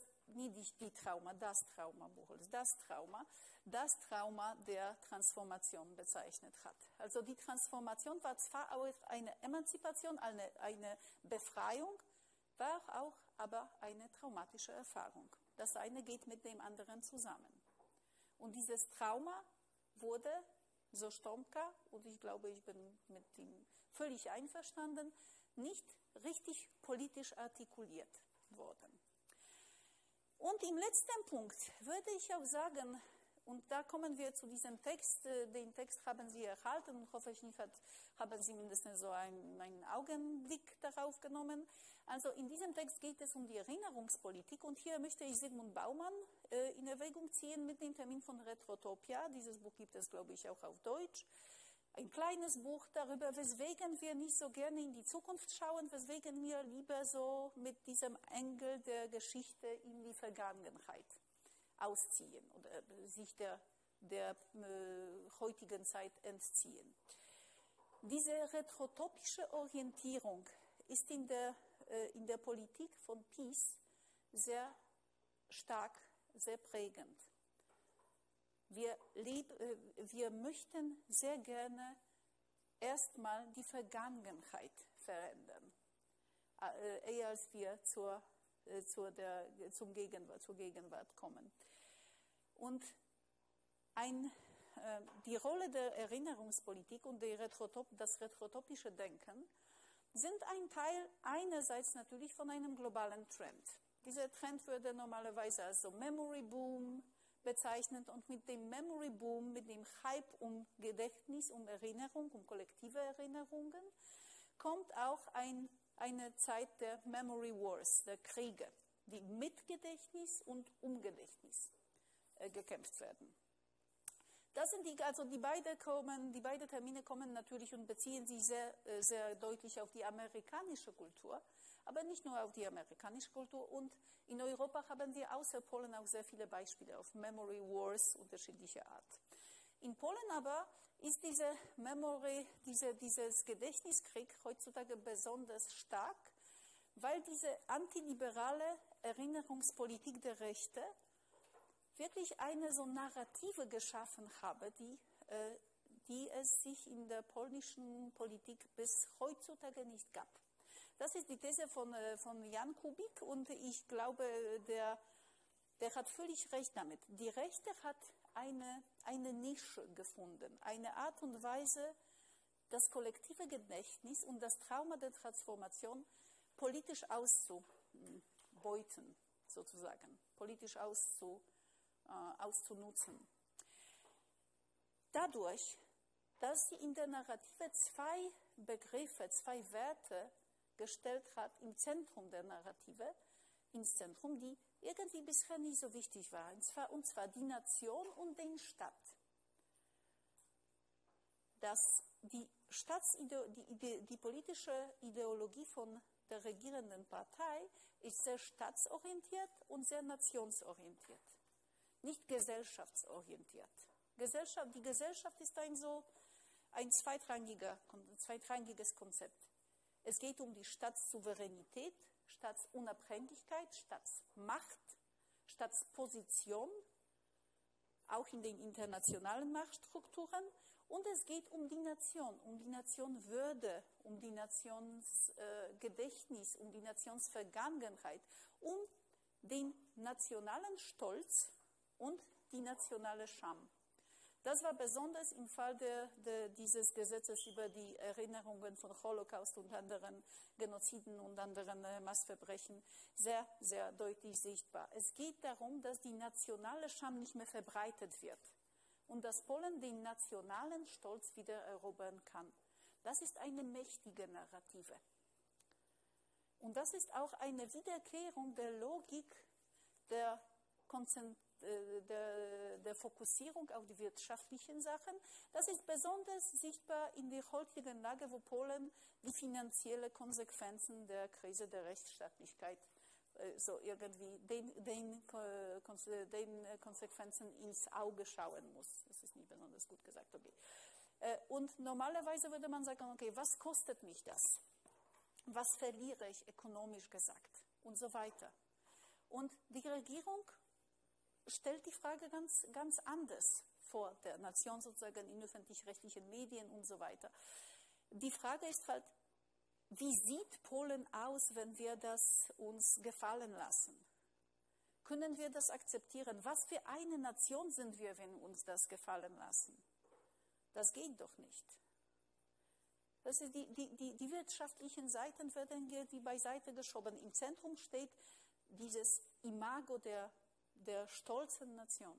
Trauma der Transformation bezeichnet hat. Also die Transformation war zwar auch eine Emanzipation, eine Befreiung, war auch aber eine traumatische Erfahrung. Das eine geht mit dem anderen zusammen. Und dieses Trauma wurde, so Stromka, und ich glaube, ich bin mit ihm völlig einverstanden, nicht richtig politisch artikuliert worden. Und im letzten Punkt würde ich auch sagen, und da kommen wir zu diesem Text, den Text haben Sie erhalten und hoffentlich haben Sie mindestens so einen Augenblick darauf genommen. Also in diesem Text geht es um die Erinnerungspolitik und hier möchte ich Zygmunt Bauman in Erwägung ziehen mit dem Termin von Retrotopia. Dieses Buch gibt es, glaube ich, auch auf Deutsch. Ein kleines Buch darüber, weswegen wir nicht so gerne in die Zukunft schauen, weswegen wir lieber so mit diesem Engel der Geschichte in die Vergangenheit ausziehen oder sich der heutigen Zeit entziehen. Diese retrotopische Orientierung ist in der Politik von PiS sehr stark, sehr prägend. Wir möchten sehr gerne erstmal die Vergangenheit verändern, eher als wir zur Gegenwart kommen. Und die Rolle der Erinnerungspolitik und das retrotopische Denken sind ein Teil einerseits natürlich von einem globalen Trend. Dieser Trend würde normalerweise als so Memory Boom bezeichnet und mit dem Memory Boom, mit dem Hype um Gedächtnis, um Erinnerung, um kollektive Erinnerungen, kommt auch eine Zeit der Memory Wars, der Kriege, die mit Gedächtnis und um Gedächtnis gekämpft werden. Das sind die beiden Termine kommen natürlich und beziehen sich sehr, sehr deutlich auf die amerikanische Kultur, aber nicht nur auf die amerikanische Kultur. Und in Europa haben wir außer Polen auch sehr viele Beispiele auf Memory Wars unterschiedlicher Art. In Polen aber ist dieses Gedächtniskrieg heutzutage besonders stark, weil diese antiliberale Erinnerungspolitik der Rechte wirklich eine so Narrative geschaffen habe, die die es sich in der polnischen Politik bis heutzutage nicht gab. Das ist die These von Jan Kubik und ich glaube, der hat völlig recht damit. Die Rechte hat eine Nische gefunden, eine Art und Weise, das kollektive Gedächtnis und das Trauma der Transformation politisch auszubeuten, sozusagen, politisch auszunutzen. Dadurch, dass sie in der Narrative zwei Begriffe, zwei Werte gestellt hat im Zentrum der Narrative, ins Zentrum, die irgendwie bisher nicht so wichtig waren, und zwar die Nation und den Staat. Dass die politische Ideologie von der regierenden Partei ist sehr staatsorientiert und sehr nationsorientiert, nicht gesellschaftsorientiert. Die Gesellschaft ist ein zweitrangiges Konzept. Es geht um die Staatssouveränität, Staatsunabhängigkeit, Staatsmacht, Staatsposition, auch in den internationalen Machtstrukturen. Und es geht um die Nationwürde, um die Nationsgedächtnis, um die Nationsvergangenheit, um den nationalen Stolz und die nationale Scham. Das war besonders im Fall dieses Gesetzes über die Erinnerungen von Holocaust und anderen Genoziden und anderen Massverbrechen sehr, sehr deutlich sichtbar. Es geht darum, dass die nationale Scham nicht mehr verbreitet wird und dass Polen den nationalen Stolz wieder erobern kann. Das ist eine mächtige Narrative. Und das ist auch eine Wiederkehrung der Logik der Fokussierung auf die wirtschaftlichen Sachen. Das ist besonders sichtbar in der heutigen Lage, wo Polen die finanziellen Konsequenzen der Krise der Rechtsstaatlichkeit so irgendwie den Konsequenzen ins Auge schauen muss. Das ist nicht besonders gut gesagt, okay. Und normalerweise würde man sagen, okay, was kostet mich das? Was verliere ich ökonomisch gesagt? Und so weiter. Und die Regierung stellt die Frage ganz, ganz anders vor der Nation, sozusagen in öffentlich-rechtlichen Medien und so weiter. Die Frage ist halt, wie sieht Polen aus, wenn wir das uns gefallen lassen? Können wir das akzeptieren? Was für eine Nation sind wir, wenn wir uns das gefallen lassen? Das geht doch nicht. Das ist die wirtschaftlichen Seiten werden irgendwie beiseite geschoben. Im Zentrum steht dieses Imago der stolzen Nation.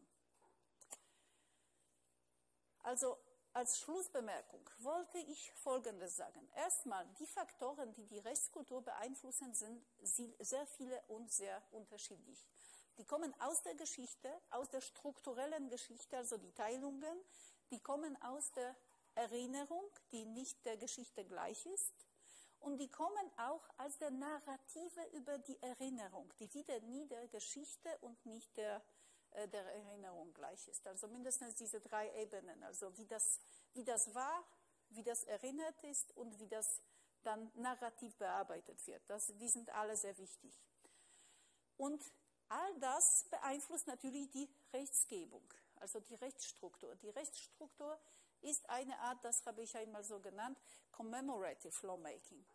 Also als Schlussbemerkung wollte ich Folgendes sagen. Erstmal, die Faktoren, die die Rechtskultur beeinflussen, sind sehr viele und sehr unterschiedlich. Die kommen aus der Geschichte, aus der strukturellen Geschichte, also die Teilungen, die kommen aus der Erinnerung, die nicht der Geschichte gleich ist, und die kommen auch aus der Narrative über die Erinnerung, die wieder nie der Geschichte und nicht der Erinnerung gleich ist. Also mindestens diese drei Ebenen, also wie das war, wie das erinnert ist und wie das dann narrativ bearbeitet wird. Die sind alle sehr wichtig. Und all das beeinflusst natürlich die Rechtsgebung, also die Rechtsstruktur. Die Rechtsstruktur ist eine Art, das habe ich einmal so genannt, Commemorative Lawmaking.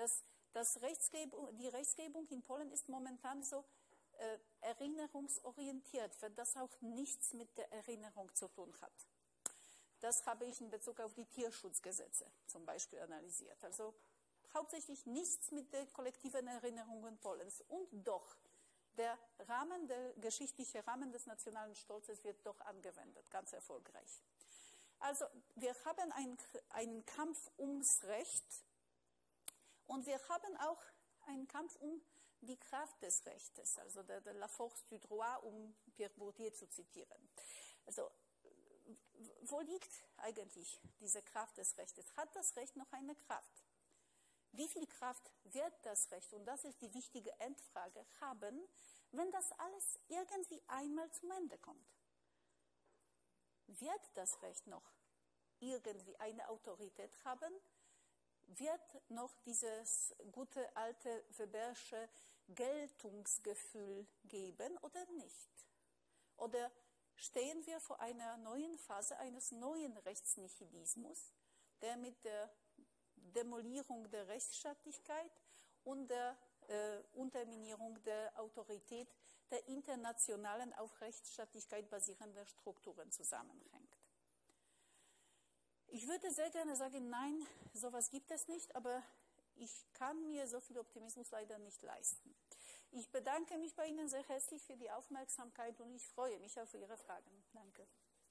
Die Rechtsgebung in Polen ist momentan so erinnerungsorientiert, weil das auch nichts mit der Erinnerung zu tun hat. Das habe ich in Bezug auf die Tierschutzgesetze zum Beispiel analysiert. Also hauptsächlich nichts mit den kollektiven Erinnerungen Polens. Und doch, der geschichtliche Rahmen des nationalen Stolzes wird doch angewendet, ganz erfolgreich. Also wir haben einen Kampf ums Recht und wir haben auch einen Kampf um die Kraft des Rechtes, also de la force du droit, um Pierre Bourdieu zu zitieren. Also, wo liegt eigentlich diese Kraft des Rechtes? Hat das Recht noch eine Kraft? Wie viel Kraft wird das Recht, und das ist die wichtige Endfrage, haben, wenn das alles irgendwie einmal zum Ende kommt? Wird das Recht noch irgendwie eine Autorität haben? Wird noch dieses gute alte Webersche Geltungsgefühl geben oder nicht? Oder stehen wir vor einer neuen Phase eines neuen Rechtsnihilismus, der mit der Demolierung der Rechtsstaatlichkeit und der Unterminierung der Autorität der internationalen auf Rechtsstaatlichkeit basierenden Strukturen zusammenhängt. Ich würde sehr gerne sagen, nein, sowas gibt es nicht, aber ich kann mir so viel Optimismus leider nicht leisten. Ich bedanke mich bei Ihnen sehr herzlich für die Aufmerksamkeit und ich freue mich auf Ihre Fragen. Danke.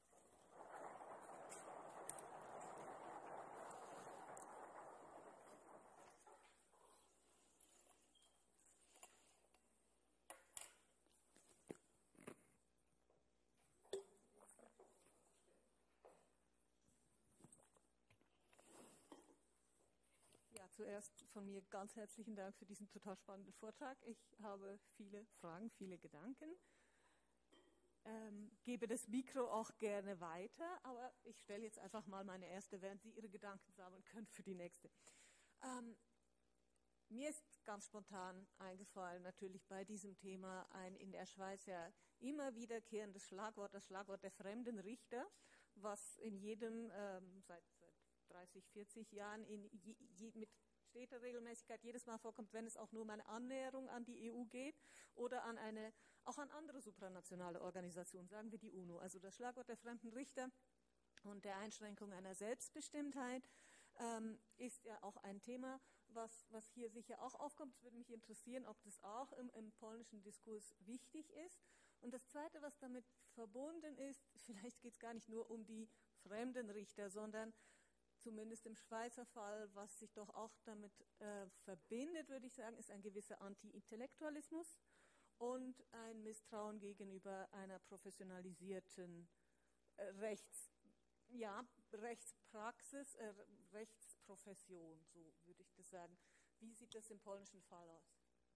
Zuerst von mir ganz herzlichen Dank für diesen total spannenden Vortrag. Ich habe viele Fragen, viele Gedanken. Gebe das Mikro auch gerne weiter, aber ich stelle jetzt einfach mal meine erste, während Sie Ihre Gedanken sammeln können für die nächste. Mir ist ganz spontan eingefallen, natürlich bei diesem Thema ein in der Schweiz ja immer wiederkehrendes Schlagwort, das Schlagwort der fremden Richter, was in jedem, seit 30, 40 Jahren mit steter Regelmäßigkeit jedes Mal vorkommt, wenn es auch nur um eine Annäherung an die EU geht oder auch an andere supranationale Organisationen, sagen wir die UNO. Also das Schlagwort der fremden Richter und der Einschränkung einer Selbstbestimmtheit ist ja auch ein Thema, was hier sicher auch aufkommt. Es würde mich interessieren, ob das auch im polnischen Diskurs wichtig ist. Und das Zweite, was damit verbunden ist, vielleicht geht es gar nicht nur um die fremden Richter, sondern zumindest im Schweizer Fall, was sich doch auch damit verbindet, würde ich sagen, ist ein gewisser Anti-Intellektualismus und ein Misstrauen gegenüber einer professionalisierten Rechtspraxis, Rechtsprofession, so würde ich das sagen. Wie sieht das im polnischen Fall aus?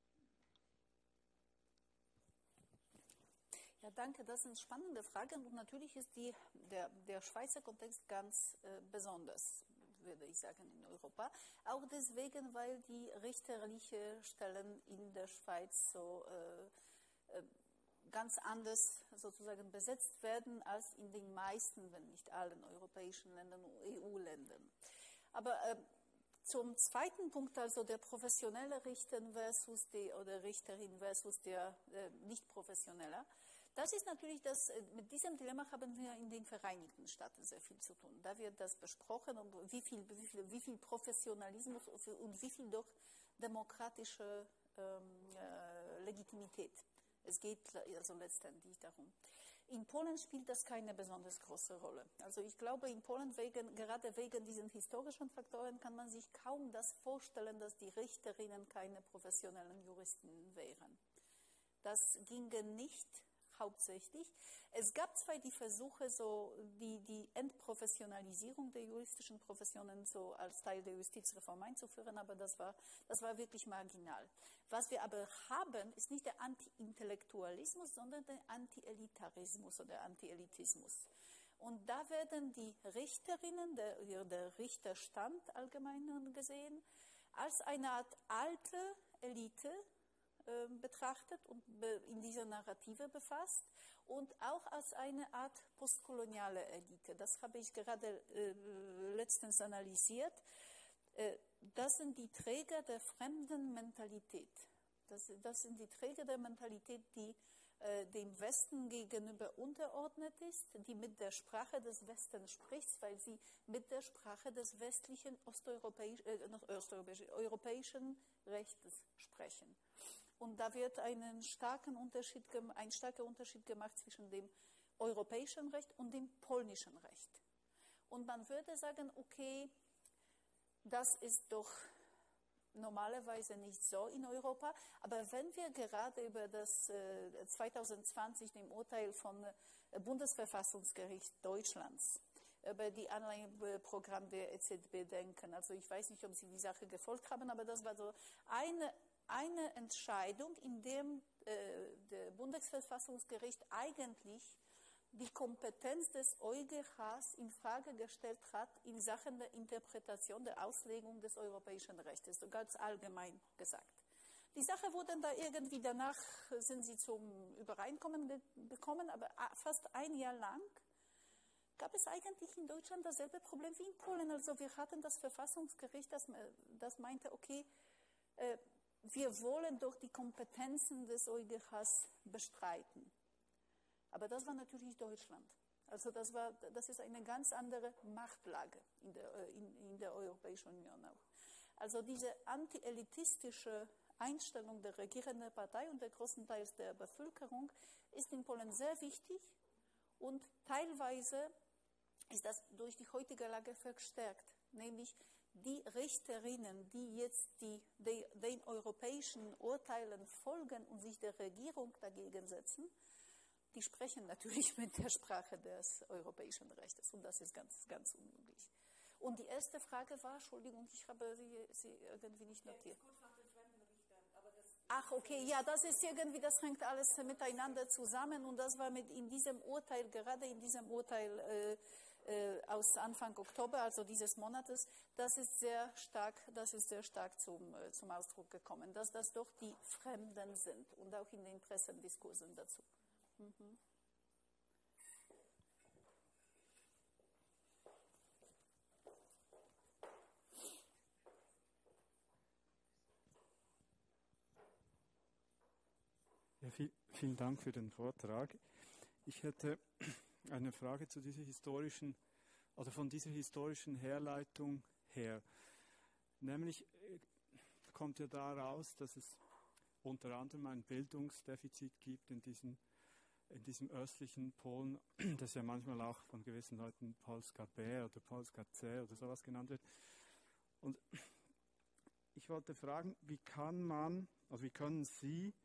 Ja, danke, das sind spannende Fragen und natürlich ist der Schweizer Kontext ganz besonders, würde ich sagen, in Europa. Auch deswegen, weil die richterliche Stellen in der Schweiz so ganz anders sozusagen besetzt werden als in den meisten, wenn nicht allen europäischen Ländern und EU-Ländern. Aber zum zweiten Punkt, also der professionelle Richter versus oder Richterin versus der nicht professionelle. Das ist natürlich mit diesem Dilemma haben wir in den Vereinigten Staaten sehr viel zu tun. Da wird das besprochen, wie viel Professionalismus und wie viel doch demokratische Legitimität. Es geht also letztendlich darum. In Polen spielt das keine besonders große Rolle. Also ich glaube, in Polen gerade wegen diesen historischen Faktoren kann man sich kaum das vorstellen, dass die Richterinnen keine professionellen Juristen wären. Das ginge nicht hauptsächlich. Es gab zwar die Versuche, so die Entprofessionalisierung der juristischen Professionen so als Teil der Justizreform einzuführen, aber das war wirklich marginal. Was wir aber haben, ist nicht der Anti-Intellektualismus, sondern der Anti-Elitarismus oder Anti-Elitismus. Und da werden die Richterinnen, der Richterstand allgemein gesehen, als eine Art alte Elite betrachtet und in dieser Narrative befasst und auch als eine Art postkoloniale Elite. Das habe ich gerade letztens analysiert. Das sind die Träger der fremden Mentalität. Das sind die Träger der Mentalität, die dem Westen gegenüber unterordnet ist, die mit der Sprache des Westens spricht, weil sie mit der Sprache des westlichen europäischen Rechtes sprechen. Und da wird ein starker Unterschied gemacht zwischen dem europäischen Recht und dem polnischen Recht. Und man würde sagen, okay, das ist doch normalerweise nicht so in Europa, aber wenn wir gerade über das 2020 dem Urteil vom Bundesverfassungsgericht Deutschlands über die Anleihenprogramm der EZB denken, also ich weiß nicht, ob Sie die Sache gefolgt haben, aber das war so eine Entscheidung, in der der Bundesverfassungsgericht eigentlich die Kompetenz des EuGHs in Frage gestellt hat in Sachen der Interpretation, der Auslegung des europäischen Rechts, so ganz allgemein gesagt. Die Sache wurde dann irgendwie danach, sind sie zum Übereinkommen gekommen, aber fast ein Jahr lang gab es eigentlich in Deutschland dasselbe Problem wie in Polen. Also wir hatten das Verfassungsgericht, das meinte, okay, wir wollen doch die Kompetenzen des EuGH bestreiten. Aber das war natürlich Deutschland. Also das ist eine ganz andere Machtlage in der Europäischen Union auch. Also diese anti-elitistische Einstellung der regierenden Partei und der großen Teils der Bevölkerung ist in Polen sehr wichtig und teilweise ist das durch die heutige Lage verstärkt, nämlich die Richterinnen, die jetzt den europäischen Urteilen folgen und sich der Regierung dagegen setzen, die sprechen natürlich mit der Sprache des europäischen Rechtes und das ist ganz, ganz unmöglich. Und die erste Frage war, Entschuldigung, ich habe sie irgendwie nicht notiert. Ach, okay, ja, das ist irgendwie, das hängt alles miteinander zusammen und das war in diesem Urteil, gerade in diesem Urteil aus Anfang Oktober, also dieses Monates, das ist sehr stark zum Ausdruck gekommen, dass das doch die Fremden sind und auch in den Pressendiskursen dazu. Mhm. Ja, vielen Dank für den Vortrag. Ich hätte eine Frage zu dieser historischen, also von dieser historischen Herleitung her. Nämlich kommt ja daraus, dass es unter anderem ein Bildungsdefizit gibt in diesem östlichen Polen, das ja manchmal auch von gewissen Leuten Polska B oder Polska C oder sowas genannt wird. Und ich wollte fragen, wie können Sie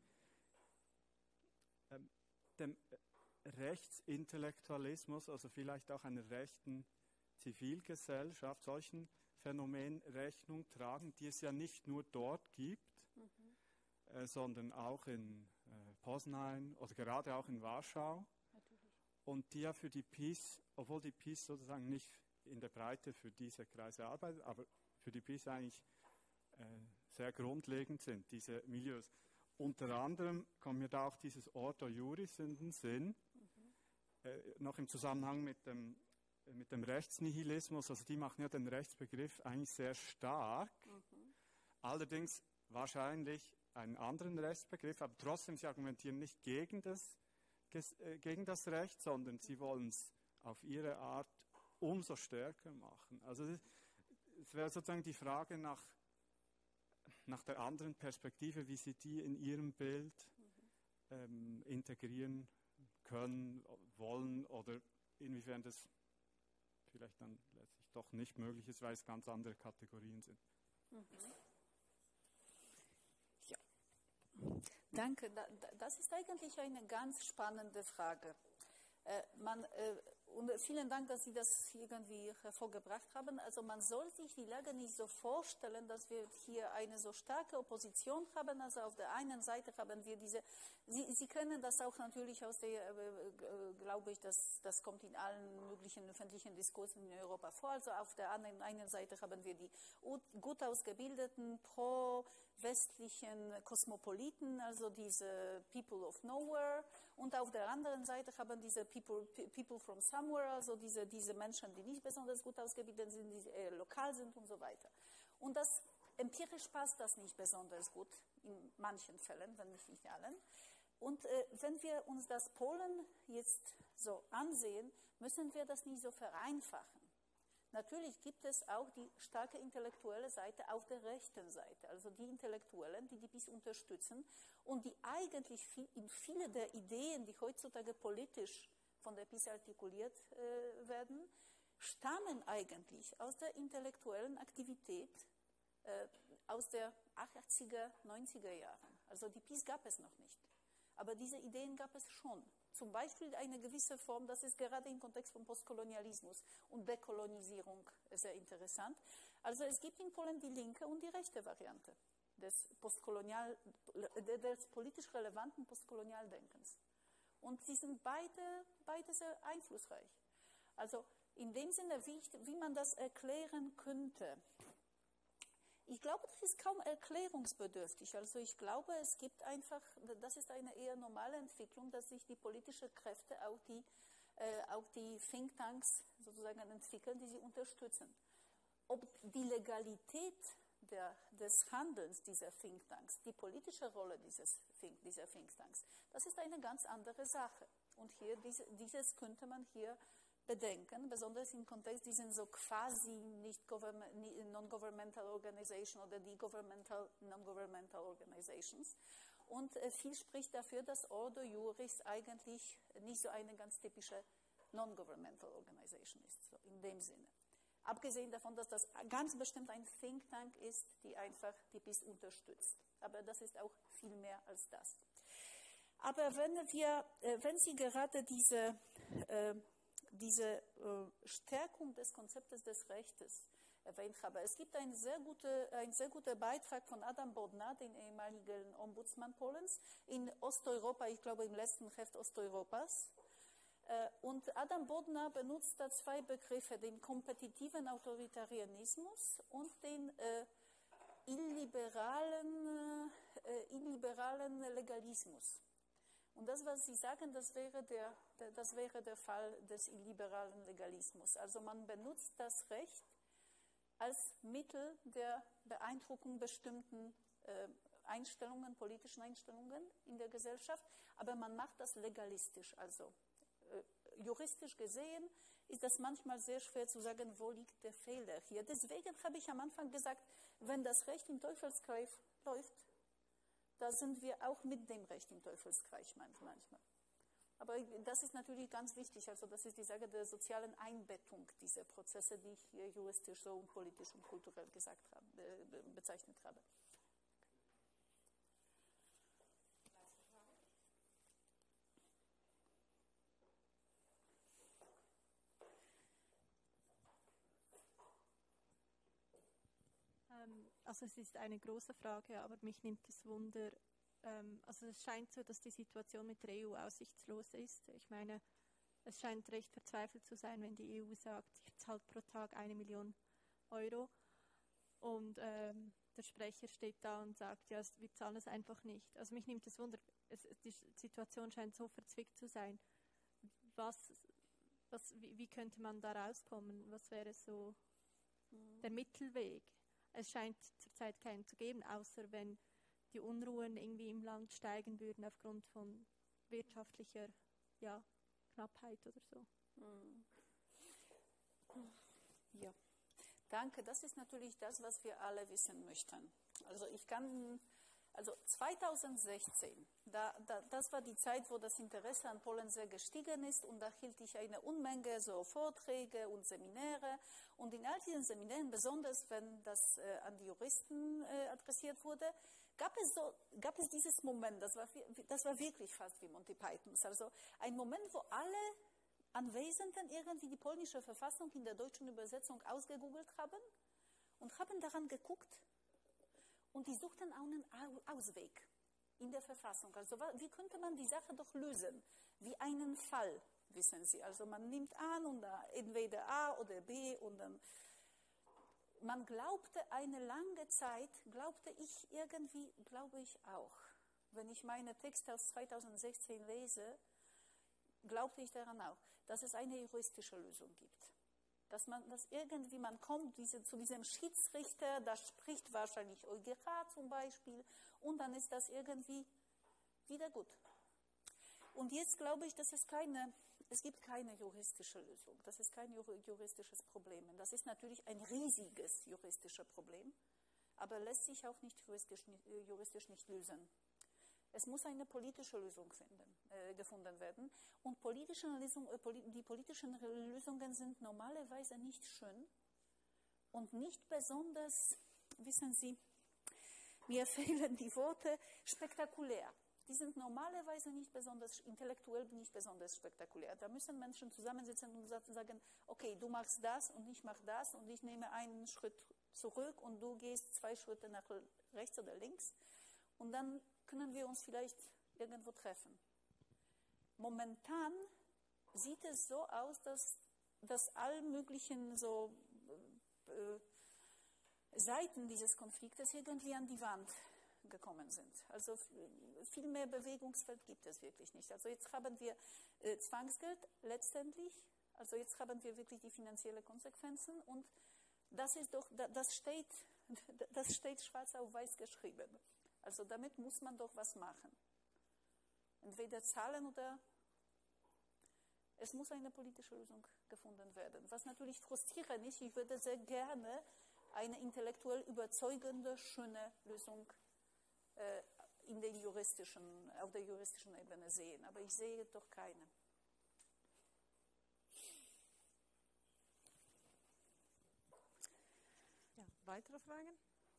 dem Rechtsintellektualismus, also vielleicht auch einer rechten Zivilgesellschaft, solchen Phänomenen Rechnung tragen, die es ja nicht nur dort gibt, sondern auch in Poznań oder gerade auch in Warschau. Natürlich. Und die ja für die PiS, obwohl die PiS sozusagen nicht in der Breite für diese Kreise arbeitet, aber für die PiS eigentlich sehr grundlegend sind, diese Milieus. Unter anderem kommt mir da auch dieses Ordo Iuris in den Sinn, noch im Zusammenhang mit dem Rechtsnihilismus, also die machen ja den Rechtsbegriff eigentlich sehr stark, allerdings wahrscheinlich einen anderen Rechtsbegriff, aber trotzdem, sie argumentieren nicht gegen das Recht, sondern sie wollen es auf ihre Art umso stärker machen. Also es wäre sozusagen die Frage nach der anderen Perspektive, wie Sie die in Ihrem Bild integrieren können, wollen oder inwiefern das vielleicht dann letztlich doch nicht möglich ist, weil es ganz andere Kategorien sind. Ja, danke. Das ist eigentlich eine ganz spannende Frage. Und vielen Dank, dass Sie das irgendwie hervorgebracht haben. Also man soll sich die Lage nicht so vorstellen, dass wir hier eine so starke Opposition haben. Also auf der einen Seite haben wir Sie können das auch natürlich aus der, glaube ich, das kommt in allen möglichen öffentlichen Diskursen in Europa vor. Also auf der einen Seite haben wir die gut ausgebildeten, pro-westlichen Kosmopoliten, also diese People of Nowhere. Und auf der anderen Seite haben diese People from Somewhere, also diese Menschen, die nicht besonders gut ausgebildet sind, die lokal sind und so weiter. Und empirisch passt das nicht besonders gut, in manchen Fällen, wenn nicht allen. Und wenn wir uns das Polen jetzt so ansehen, müssen wir das nicht so vereinfachen. Natürlich gibt es auch die starke intellektuelle Seite auf der rechten Seite, also die Intellektuellen, die PiS unterstützen und die eigentlich in viele der Ideen, die heutzutage politisch von der PiS artikuliert werden, stammen eigentlich aus der intellektuellen Aktivität aus der 80er, 90er Jahren. Also die PiS gab es noch nicht. Aber diese Ideen gab es schon. Zum Beispiel eine gewisse Form, das ist gerade im Kontext von Postkolonialismus und Dekolonisierung sehr interessant. Also es gibt in Polen die linke und die rechte Variante des politisch relevanten Postkolonialdenkens. Und sie sind beide sehr einflussreich. Also in dem Sinne, wie man das erklären könnte. Ich glaube, das ist kaum erklärungsbedürftig. Also ich glaube, es gibt einfach, das ist eine eher normale Entwicklung, dass sich die politischen Kräfte, auch die Thinktanks sozusagen entwickeln, die sie unterstützen. Ob die Legalität des Handelns dieser Thinktanks, die politische Rolle dieser Thinktanks, das ist eine ganz andere Sache. Und hier, dieses könnte man hier bedenken, besonders im Kontext dieser so quasi non-governmental Organization oder die non-governmental Organizations. Und viel spricht dafür, dass Ordo Iuris eigentlich nicht so eine ganz typische non-governmental Organization ist, so in dem Sinne. Abgesehen davon, dass das ganz bestimmt ein Think Tank ist, die BIS unterstützt. Aber das ist auch viel mehr als das. Aber wenn Sie gerade diese Stärkung des Konzeptes des Rechtes erwähnt haben, es gibt einen sehr guter Beitrag von Adam Bodnar, dem ehemaligen Ombudsmann Polens, in Osteuropa, ich glaube im letzten Heft Osteuropas. Und Adam Bodnar benutzt da zwei Begriffe, den kompetitiven Autoritarianismus und den illiberalen Legalismus. Und das, was Sie sagen, das wäre der Fall des illiberalen Legalismus. Also man benutzt das Recht als Mittel der Beeindruckung bestimmten politischen Einstellungen in der Gesellschaft, aber man macht das legalistisch, also juristisch gesehen ist das manchmal sehr schwer zu sagen, wo liegt der Fehler hier. Deswegen habe ich am Anfang gesagt, wenn das Recht im Teufelskreis läuft, da sind wir auch mit dem Recht im Teufelskreis manchmal. Aber das ist natürlich ganz wichtig, also das ist die Sache der sozialen Einbettung dieser Prozesse, die ich hier juristisch so und politisch und kulturell bezeichnet habe. Also es ist eine große Frage, aber mich nimmt es Wunder. Also es scheint so, dass die Situation mit der EU aussichtslos ist. Ich meine, es scheint recht verzweifelt zu sein, wenn die EU sagt, ich zahle pro Tag 1 Million Euro und der Sprecher steht da und sagt, ja, wir zahlen es einfach nicht. Also mich nimmt es Wunder, die Situation scheint so verzwickt zu sein. Wie könnte man da rauskommen? Was wäre so der Mittelweg? Es scheint zurzeit keinen zu geben, außer wenn die Unruhen irgendwie im Land steigen würden aufgrund von wirtschaftlicher Knappheit oder so. Ja, danke. Das ist natürlich das, was wir alle wissen möchten. Also 2016, das war die Zeit, wo das Interesse an Polen sehr gestiegen ist und da hielt ich eine Unmenge so Vorträge und Seminare und in all diesen Seminaren, besonders wenn das an die Juristen adressiert wurde, gab es dieses Moment, das war wirklich fast wie Monty Pythons, also ein Moment, wo alle Anwesenden irgendwie die polnische Verfassung in der deutschen Übersetzung ausgegoogelt haben und haben daran geguckt, und die suchten einen Ausweg in der Verfassung. Also wie könnte man die Sache doch lösen? Wie einen Fall, wissen Sie. Also man nimmt an und entweder A oder B und dann man glaubte eine lange Zeit, glaube ich auch. Wenn ich meine Texte aus 2016 lese, glaubte ich daran auch, dass es eine juristische Lösung gibt. Dass irgendwie man kommt zu diesem Schiedsrichter, da spricht wahrscheinlich EuGH zum Beispiel und dann ist das irgendwie wieder gut. Und jetzt glaube ich, dass es gibt keine juristische Lösung. Das ist kein juristisches Problem. Das ist natürlich ein riesiges juristisches Problem, aber lässt sich auch nicht juristisch nicht lösen. Es muss eine politische Lösung gefunden werden. Und die politischen Lösungen sind normalerweise nicht schön und nicht besonders, wissen Sie, mir fehlen die Worte, spektakulär. Die sind normalerweise intellektuell nicht besonders spektakulär. Da müssen Menschen zusammensitzen und sagen, okay, du machst das und ich mache das und ich nehme einen Schritt zurück und du gehst 2 Schritte nach rechts oder links. Und dann können wir uns vielleicht irgendwo treffen. Momentan sieht es so aus, dass all möglichen so Seiten dieses Konfliktes irgendwie an die Wand gekommen sind. Also viel mehr Bewegungsfeld gibt es wirklich nicht. Also jetzt haben wir Zwangsgeld letztendlich, also jetzt haben wir wirklich die finanziellen Konsequenzen und das ist doch, das steht schwarz auf weiß geschrieben. Also damit muss man doch was machen. Entweder zahlen oder es muss eine politische Lösung gefunden werden. Was natürlich frustrierend ist, ich würde sehr gerne eine intellektuell überzeugende, schöne Lösung auf der juristischen Ebene sehen. Aber ich sehe doch keine. Ja, weitere Fragen?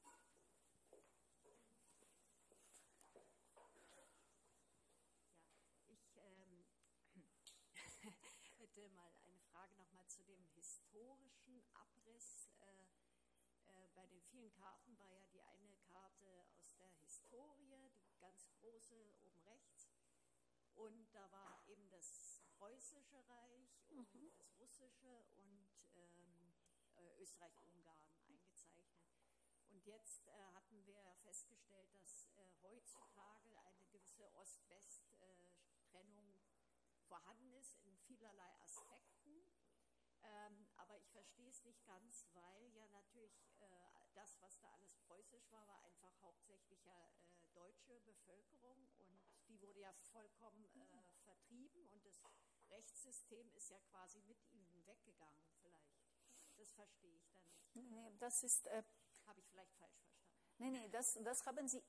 Hätte mal eine Frage nochmal zu dem historischen Abriss. Bei den vielen Karten war ja die eine Karte aus der Historie, die ganz große oben rechts. Und da war eben das Preußische Reich und das Russische und Österreich-Ungarn eingezeichnet. Und jetzt hatten wir festgestellt, dass heutzutage eine gewisse Ost-West-Trennung vorhanden ist in vielerlei Aspekten. Aber ich verstehe es nicht ganz, weil ja natürlich das, was da alles preußisch war, war einfach hauptsächlich ja deutsche Bevölkerung und die wurde ja vollkommen vertrieben und das Rechtssystem ist ja quasi mit ihnen weggegangen vielleicht. Das verstehe ich dann nicht. Nee, das ist... Habe ich vielleicht falsch verstanden? Nee, das haben Sie...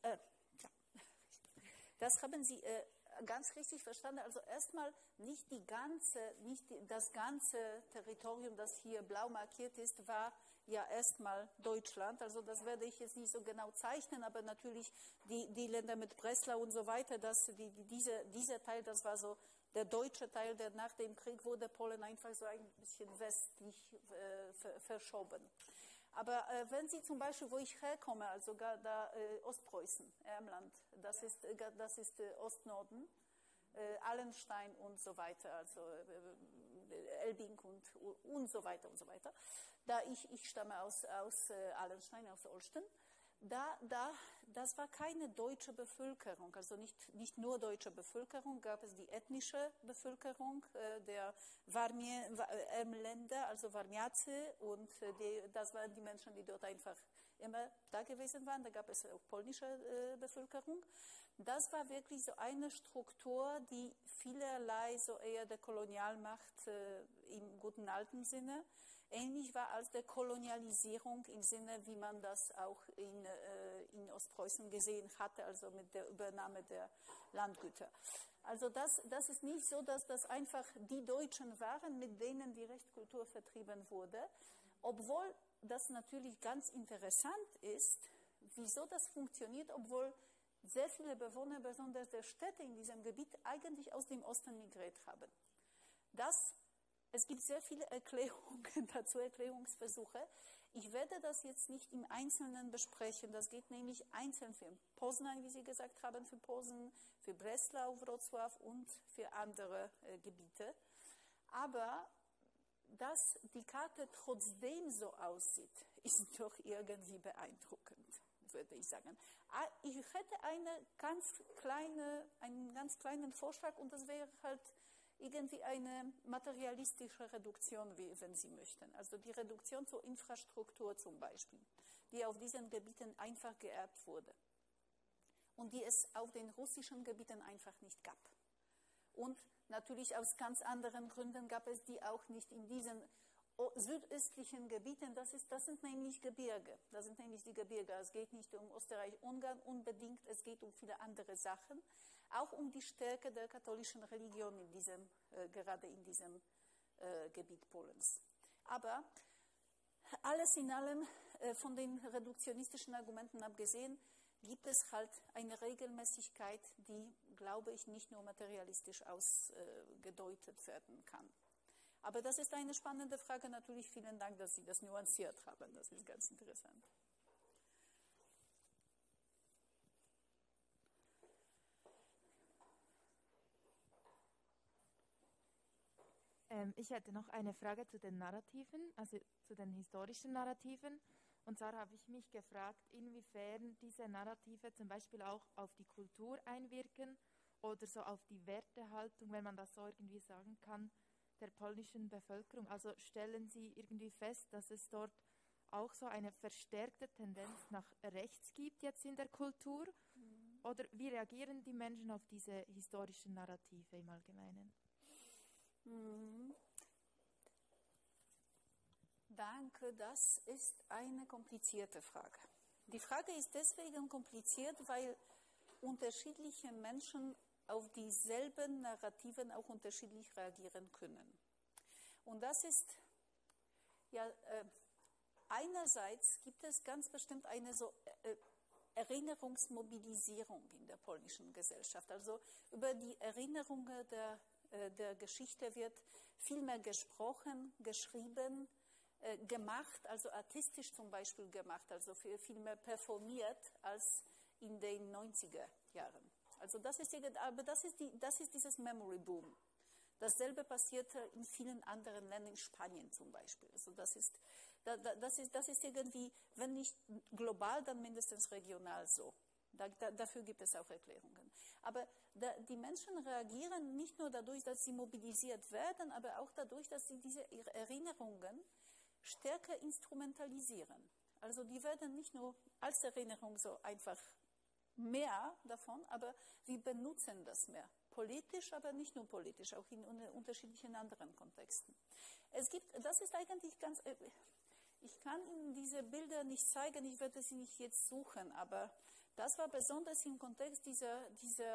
das haben Sie... ganz richtig verstanden. Also erstmal nicht das ganze Territorium, das hier blau markiert ist, war ja erstmal Deutschland. Also das werde ich jetzt nicht so genau zeichnen, aber natürlich die Länder mit Breslau und so weiter, dieser Teil, das war so der deutsche Teil, der nach dem Krieg wurde Polen einfach so ein bisschen westlich verschoben. Aber wenn Sie zum Beispiel, wo ich herkomme, also da Ostpreußen, Ermland, das ist Ostnorden, Allenstein und so weiter, also Elbing und so weiter und so weiter. Da ich stamme aus Allenstein, aus Olsztyn. Das war keine deutsche Bevölkerung, also nicht nur deutsche Bevölkerung, gab es die ethnische Bevölkerung der Ermländer, also Warmiacy, und das waren die Menschen, die dort einfach immer da gewesen waren. Da gab es auch polnische Bevölkerung. Das war wirklich so eine Struktur, die vielerlei so eher der Kolonialmacht im guten alten Sinne ähnlich war als der Kolonialisierung im Sinne, wie man das auch in Ostpreußen gesehen hatte, also mit der Übernahme der Landgüter. Also das ist nicht so, dass das einfach die Deutschen waren, mit denen die Rechtskultur vertrieben wurde, obwohl das natürlich ganz interessant ist, wieso das funktioniert, obwohl sehr viele Bewohner, besonders der Städte in diesem Gebiet, eigentlich aus dem Osten migriert haben. Es gibt sehr viele Erklärungen dazu, Erklärungsversuche. Ich werde das jetzt nicht im Einzelnen besprechen. Das geht nämlich einzeln für Poznań, wie Sie gesagt haben, für Posen, für Breslau, Wrocław und für andere Gebiete. Aber dass die Karte trotzdem so aussieht, ist doch irgendwie beeindruckend, würde ich sagen. Ich hätte einen ganz kleinen Vorschlag und das wäre halt irgendwie eine materialistische Reduktion, wenn Sie möchten. Also die Reduktion zur Infrastruktur zum Beispiel, die auf diesen Gebieten einfach geerbt wurde und die es auf den russischen Gebieten einfach nicht gab. Und natürlich aus ganz anderen Gründen gab es die auch nicht in diesen südöstlichen Gebieten. Das sind nämlich Gebirge. Das sind nämlich die Gebirge. Es geht nicht um Österreich-Ungarn unbedingt, es geht um viele andere Sachen. Auch um die Stärke der katholischen Religion gerade in diesem Gebiet Polens. Aber alles in allem, von den reduktionistischen Argumenten abgesehen, gibt es halt eine Regelmäßigkeit, die, glaube ich, nicht nur materialistisch ausgedeutet werden kann. Aber das ist eine spannende Frage. Natürlich vielen Dank, dass Sie das nuanciert haben. Das ist ganz interessant. Ich hätte noch eine Frage zu den Narrativen, also zu den historischen Narrativen. Und zwar habe ich mich gefragt, inwiefern diese Narrative zum Beispiel auch auf die Kultur einwirken oder so auf die Wertehaltung, wenn man das so irgendwie sagen kann, der polnischen Bevölkerung. Also stellen Sie irgendwie fest, dass es dort auch so eine verstärkte Tendenz nach rechts gibt jetzt in der Kultur? Oder wie reagieren die Menschen auf diese historischen Narrative im Allgemeinen? Danke, das ist eine komplizierte Frage. Die Frage ist deswegen kompliziert, weil unterschiedliche Menschen auf dieselben Narrativen auch unterschiedlich reagieren können. Und das ist, ja, einerseits gibt es ganz bestimmt eine so Erinnerungsmobilisierung in der polnischen Gesellschaft. Also über die Erinnerungen der Geschichte wird viel mehr gesprochen, geschrieben, gemacht, also artistisch zum Beispiel gemacht, also viel mehr performiert als in den 90er Jahren. Also das ist dieses Memory Boom. Dasselbe passierte in vielen anderen Ländern, in Spanien zum Beispiel. Also das ist irgendwie, wenn nicht global, dann mindestens regional so. Dafür gibt es auch Erklärungen. Aber die Menschen reagieren nicht nur dadurch, dass sie mobilisiert werden, aber auch dadurch, dass sie diese Erinnerungen stärker instrumentalisieren. Also die werden nicht nur als Erinnerung so einfach mehr davon, aber wir benutzen das mehr. Politisch, aber nicht nur politisch, auch in unterschiedlichen anderen Kontexten. Das ist eigentlich ganz, ich kann Ihnen diese Bilder nicht zeigen, ich werde sie nicht jetzt suchen, aber das war besonders im Kontext dieser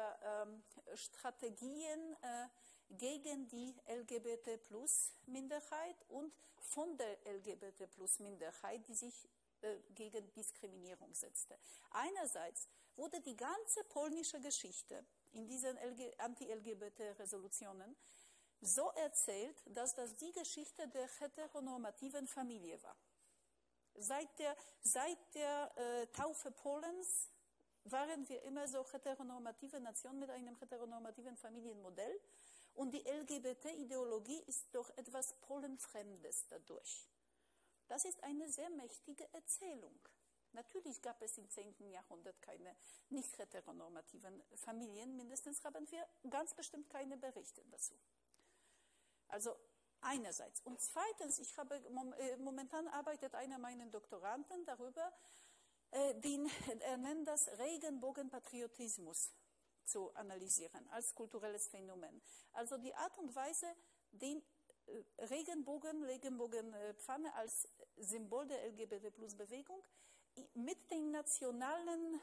Strategien gegen die LGBT-Plus-Minderheit und von der LGBT-Plus-Minderheit, die sich gegen Diskriminierung setzte. Einerseits wurde die ganze polnische Geschichte in diesen Anti-LGBT-Resolutionen so erzählt, dass das die Geschichte der heteronormativen Familie war. Seit der Taufe Polens waren wir immer so heteronormative Nation mit einem heteronormativen Familienmodell und die LGBT-Ideologie ist doch etwas Polenfremdes dadurch. Das ist eine sehr mächtige Erzählung. Natürlich gab es im 10. Jahrhundert keine nicht heteronormativen Familien, mindestens haben wir ganz bestimmt keine Berichte dazu. Also einerseits. Und zweitens, momentan arbeitet einer meiner Doktoranden darüber, er nennt das Regenbogenpatriotismus zu analysieren als kulturelles Phänomen. Also die Art und Weise, den Regenbogenpfanne als Symbol der LGBT-Plus-Bewegung mit dem nationalen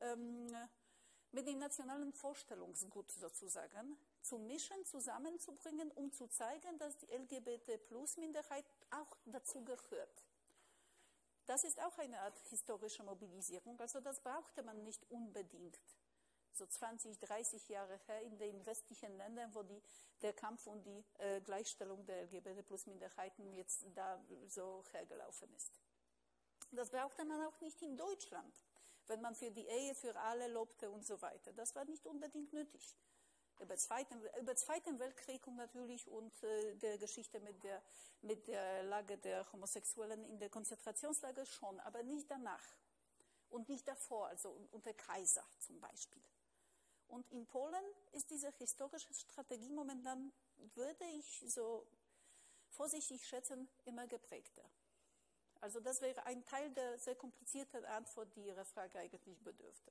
Vorstellungsgut sozusagen zu mischen, zusammenzubringen, um zu zeigen, dass die LGBT-Plus-Minderheit auch dazu gehört. Das ist auch eine Art historische Mobilisierung, also das brauchte man nicht unbedingt. So 20, 30 Jahre her in den westlichen Ländern, wo der Kampf um die Gleichstellung der LGBT-Plus-Minderheiten jetzt da so hergelaufen ist. Das brauchte man auch nicht in Deutschland, wenn man für die Ehe für alle lobte und so weiter. Das war nicht unbedingt nötig. Über Zweiten Weltkrieg und natürlich und der Geschichte mit der Lage der Homosexuellen in der Konzentrationslager schon, aber nicht danach und nicht davor, also unter Kaiser zum Beispiel. Und in Polen ist diese historische Strategie momentan, würde ich so vorsichtig schätzen, immer geprägter. Also das wäre ein Teil der sehr komplizierten Antwort, die Ihre Frage eigentlich bedürfte.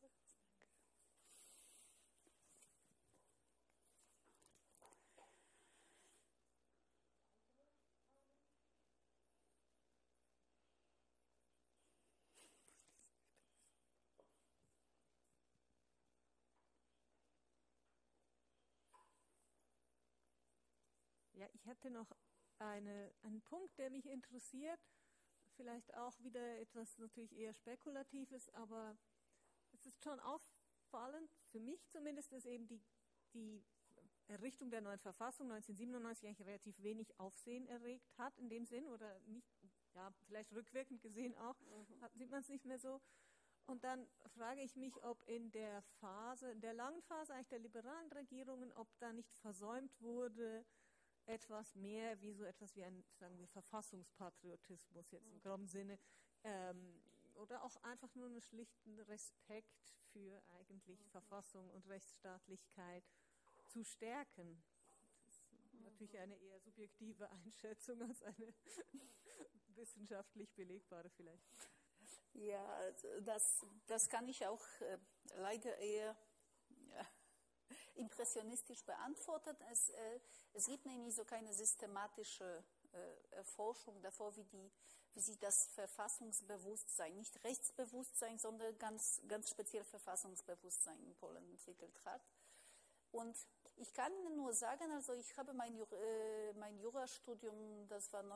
Ja, ich hätte noch einen Punkt, der mich interessiert. Vielleicht auch wieder etwas natürlich eher Spekulatives, aber es ist schon auffallend, für mich zumindest, dass eben die Errichtung der neuen Verfassung 1997 eigentlich relativ wenig Aufsehen erregt hat in dem Sinn oder nicht, ja, vielleicht rückwirkend gesehen auch, sieht man es nicht mehr so. Und dann frage ich mich, ob in der langen Phase eigentlich der liberalen Regierungen, ob da nicht versäumt wurde, etwas mehr wie so etwas wie ein, sagen wir, Verfassungspatriotismus jetzt im groben Sinne oder auch einfach nur einen schlichten Respekt für eigentlich Verfassung und Rechtsstaatlichkeit zu stärken. Das ist natürlich eine eher subjektive Einschätzung als eine wissenschaftlich belegbare vielleicht. Ja, also das kann ich auch leider eher impressionistisch beantworten. Es gibt nämlich so keine systematische Erforschung davor, wie sich das Verfassungsbewusstsein, nicht Rechtsbewusstsein, sondern ganz speziell Verfassungsbewusstsein in Polen entwickelt hat. Und ich kann Ihnen nur sagen, also ich habe mein Jurastudium, das war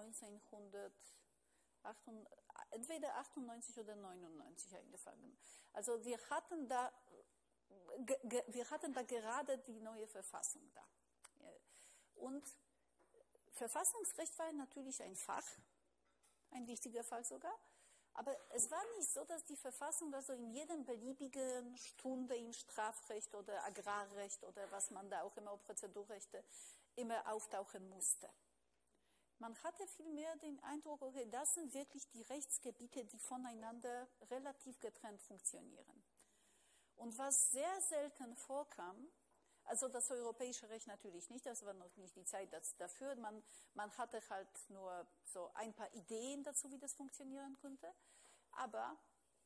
entweder 98 oder 99 angefangen. Also wir hatten da gerade die neue Verfassung da. Und Verfassungsrecht war natürlich ein Fach, ein wichtiger Fach sogar, aber es war nicht so, dass die Verfassung also in jedem beliebigen Stunde im Strafrecht oder Agrarrecht oder was man da auch immer, Prozedurrechte, immer auftauchen musste. Man hatte vielmehr den Eindruck, okay, das sind wirklich die Rechtsgebiete, die voneinander relativ getrennt funktionieren. Und was sehr selten vorkam, also das europäische Recht natürlich nicht, das war noch nicht die Zeit dafür, man hatte halt nur so ein paar Ideen dazu, wie das funktionieren könnte, aber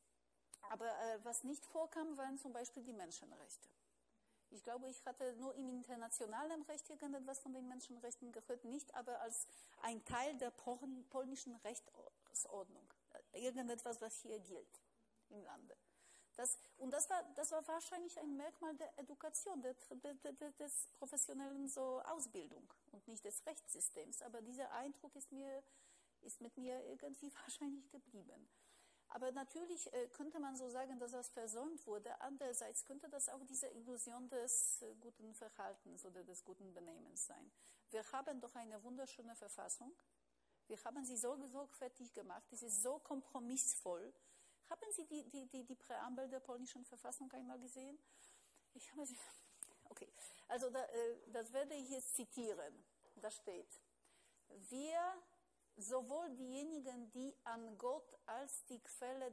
was nicht vorkam, waren zum Beispiel die Menschenrechte. Ich glaube, ich hatte nur im internationalen Recht irgendetwas von den Menschenrechten gehört, nicht aber als ein Teil der polnischen Rechtsordnung. Irgendetwas, was hier gilt im Lande. Das war wahrscheinlich ein Merkmal der Education, des professionellen so Ausbildung und nicht des Rechtssystems. Aber dieser Eindruck ist mit mir irgendwie wahrscheinlich geblieben. Aber natürlich könnte man so sagen, dass das versäumt wurde. Andererseits könnte das auch diese Illusion des guten Verhaltens oder des guten Benehmens sein. Wir haben doch eine wunderschöne Verfassung. Wir haben sie so sorgfältig gemacht. Sie ist so kompromissvoll. Haben Sie die Präambel der polnischen Verfassung einmal gesehen? Okay, also das werde ich jetzt zitieren. Da steht, wir, sowohl diejenigen, die an Gott als die Quelle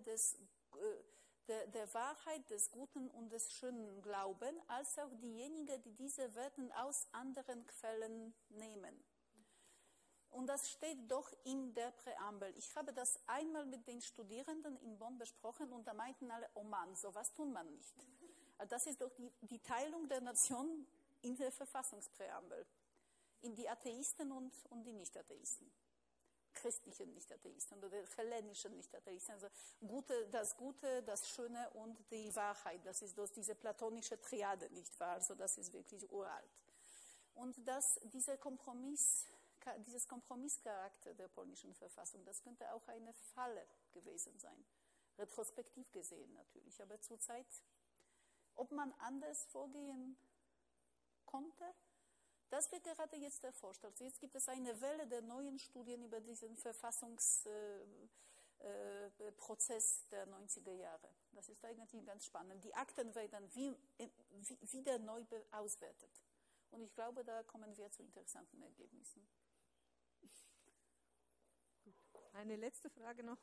der Wahrheit, des Guten und des Schönen glauben, als auch diejenigen, die diese Werten aus anderen Quellen nehmen. Und das steht doch in der Präambel. Ich habe das einmal mit den Studierenden in Bonn besprochen und da meinten alle, oh Mann, sowas tun man nicht. Also das ist doch die Teilung der Nation in der Verfassungspräambel. In die Atheisten und die Nicht-Atheisten. Christlichen Nicht-Atheisten oder hellenischen Nicht-Atheisten. Also das Gute, das Schöne und die Wahrheit. Das ist doch diese platonische Triade, nicht wahr? Also das ist wirklich uralt. Und dieses Kompromisscharakter der polnischen Verfassung, das könnte auch eine Falle gewesen sein. Retrospektiv gesehen natürlich. Aber zurzeit, ob man anders vorgehen konnte, das wird gerade jetzt erforscht. Also jetzt gibt es eine Welle der neuen Studien über diesen Verfassungsprozess der 90er Jahre. Das ist eigentlich ganz spannend. Die Akten werden wieder neu auswertet. Und ich glaube, da kommen wir zu interessanten Ergebnissen. Eine letzte Frage noch.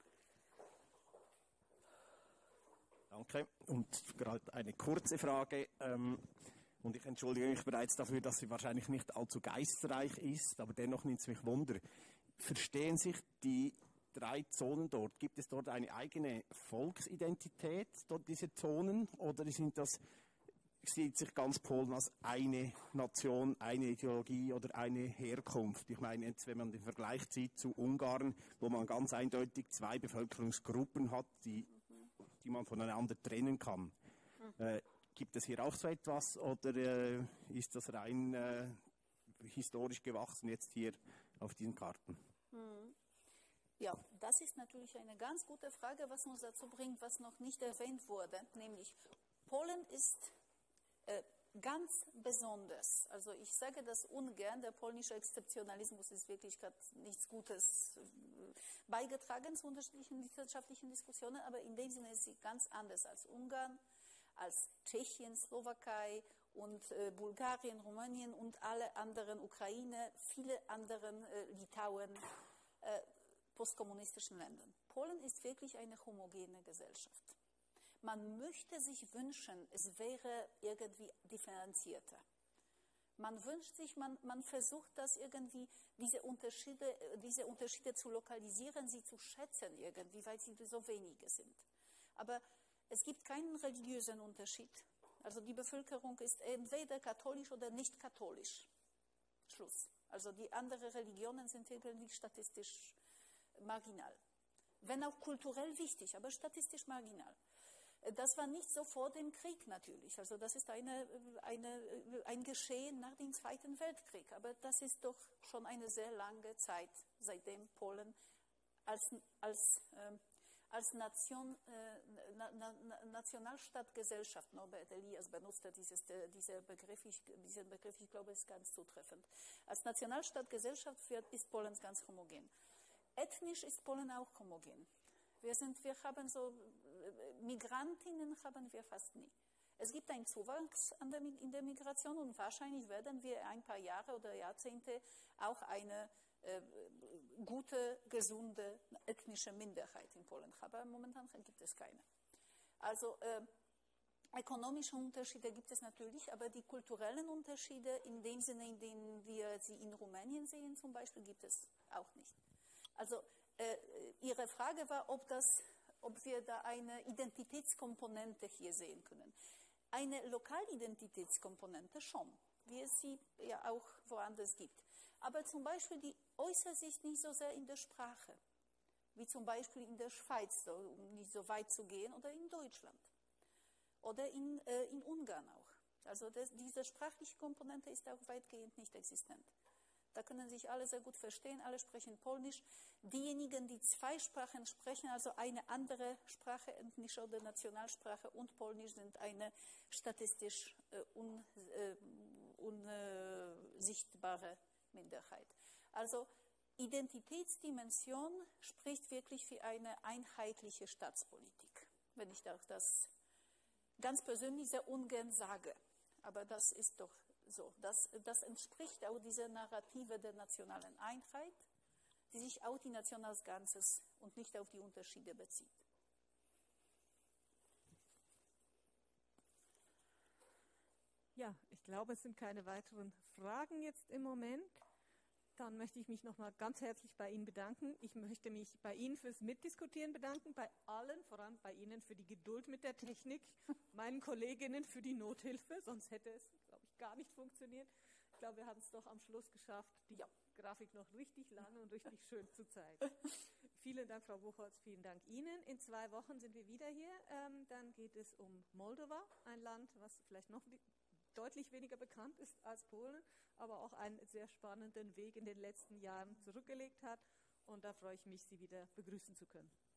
Danke. Und gerade eine kurze Frage. Und ich entschuldige mich bereits dafür, dass sie wahrscheinlich nicht allzu geistreich ist, aber dennoch nimmt es mich Wunder. Verstehen sich die 3 Zonen dort? Gibt es dort eine eigene Volksidentität, dort diese Zonen? Oder sieht sich ganz Polen als eine Nation, eine Ideologie oder eine Herkunft? Ich meine, jetzt, wenn man den Vergleich zieht zu Ungarn, wo man ganz eindeutig 2 Bevölkerungsgruppen hat, die man voneinander trennen kann. Gibt es hier auch so etwas oder ist das rein historisch gewachsen jetzt hier auf diesen Karten? Ja, das ist natürlich eine ganz gute Frage, was uns dazu bringt, was noch nicht erwähnt wurde, nämlich Polen ist ganz besonders. Also ich sage das ungern, der polnische Exzeptionalismus ist wirklich nichts Gutes beigetragen zu unterschiedlichen wissenschaftlichen Diskussionen, aber in dem Sinne ist sie ganz anders als Ungarn, als Tschechien, Slowakei und Bulgarien, Rumänien und alle anderen, Ukraine, viele anderen, Litauen. postkommunistischen Ländern. Polen ist wirklich eine homogene Gesellschaft. Man möchte sich wünschen, es wäre irgendwie differenzierter. Man wünscht sich, man versucht das irgendwie, diese Unterschiede zu lokalisieren, sie zu schätzen irgendwie, weil sie so wenige sind. Aber es gibt keinen religiösen Unterschied. Also die Bevölkerung ist entweder katholisch oder nicht katholisch. Schluss. Also die anderen Religionen sind irgendwie statistisch marginal. Wenn auch kulturell wichtig, aber statistisch marginal. Das war nicht so vor dem Krieg natürlich. Also das ist ein Geschehen nach dem Zweiten Weltkrieg. Aber das ist doch schon eine sehr lange Zeit, seitdem Polen als Nationalstaatgesellschaft, Norbert Elias benutzte diesen Begriff, ich glaube, es ist ganz zutreffend. Als Nationalstaatgesellschaft ist Polen ganz homogen. Ethnisch ist Polen auch homogen. Wir haben so, Migrantinnen haben wir fast nie. Es gibt einen Zuwachs in der Migration und wahrscheinlich werden wir ein paar Jahre oder Jahrzehnte auch eine gute, gesunde ethnische Minderheit in Polen haben. Aber momentan gibt es keine. Also ökonomische Unterschiede gibt es natürlich, aber die kulturellen Unterschiede in dem Sinne, in dem wir sie in Rumänien sehen zum Beispiel, gibt es auch nicht. Also Ihre Frage war, ob wir da eine Identitätskomponente hier sehen können. Eine Lokalidentitätskomponente schon, wie es sie ja auch woanders gibt. Aber zum Beispiel, die äußert sich nicht so sehr in der Sprache, wie zum Beispiel in der Schweiz, um nicht so weit zu gehen, oder in Deutschland. Oder in Ungarn auch. Also diese sprachliche Komponente ist auch weitgehend nicht existent. Da können sich alle sehr gut verstehen, alle sprechen Polnisch. Diejenigen, die zwei Sprachen sprechen, also eine andere Sprache, ethnische oder Nationalsprache und Polnisch, sind eine statistisch unsichtbare Minderheit. Also Identitätsdimension spricht wirklich für eine einheitliche Staatspolitik, wenn ich das ganz persönlich sehr ungern sage. Aber das ist doch so. Das entspricht auch dieser Narrative der nationalen Einheit, die sich auf die Nation als Ganzes und nicht auf die Unterschiede bezieht. Ja, ich glaube, es sind keine weiteren Fragen jetzt im Moment. Dann möchte ich mich nochmal ganz herzlich bei Ihnen bedanken. Ich möchte mich bei Ihnen fürs Mitdiskutieren bedanken, bei allen, vor allem bei Ihnen für die Geduld mit der Technik, meinen Kolleginnen für die Nothilfe, sonst hätte es, glaube ich, gar nicht funktioniert. Ich glaube, wir haben es doch am Schluss geschafft, die Grafik noch richtig lange und richtig schön zu zeigen. Vielen Dank, Frau Buchholz, vielen Dank Ihnen. In 2 Wochen sind wir wieder hier. Dann geht es um Moldova, ein Land, was vielleicht noch deutlich weniger bekannt ist als Polen, aber auch einen sehr spannenden Weg in den letzten Jahren zurückgelegt hat. Und da freue ich mich, Sie wieder begrüßen zu können.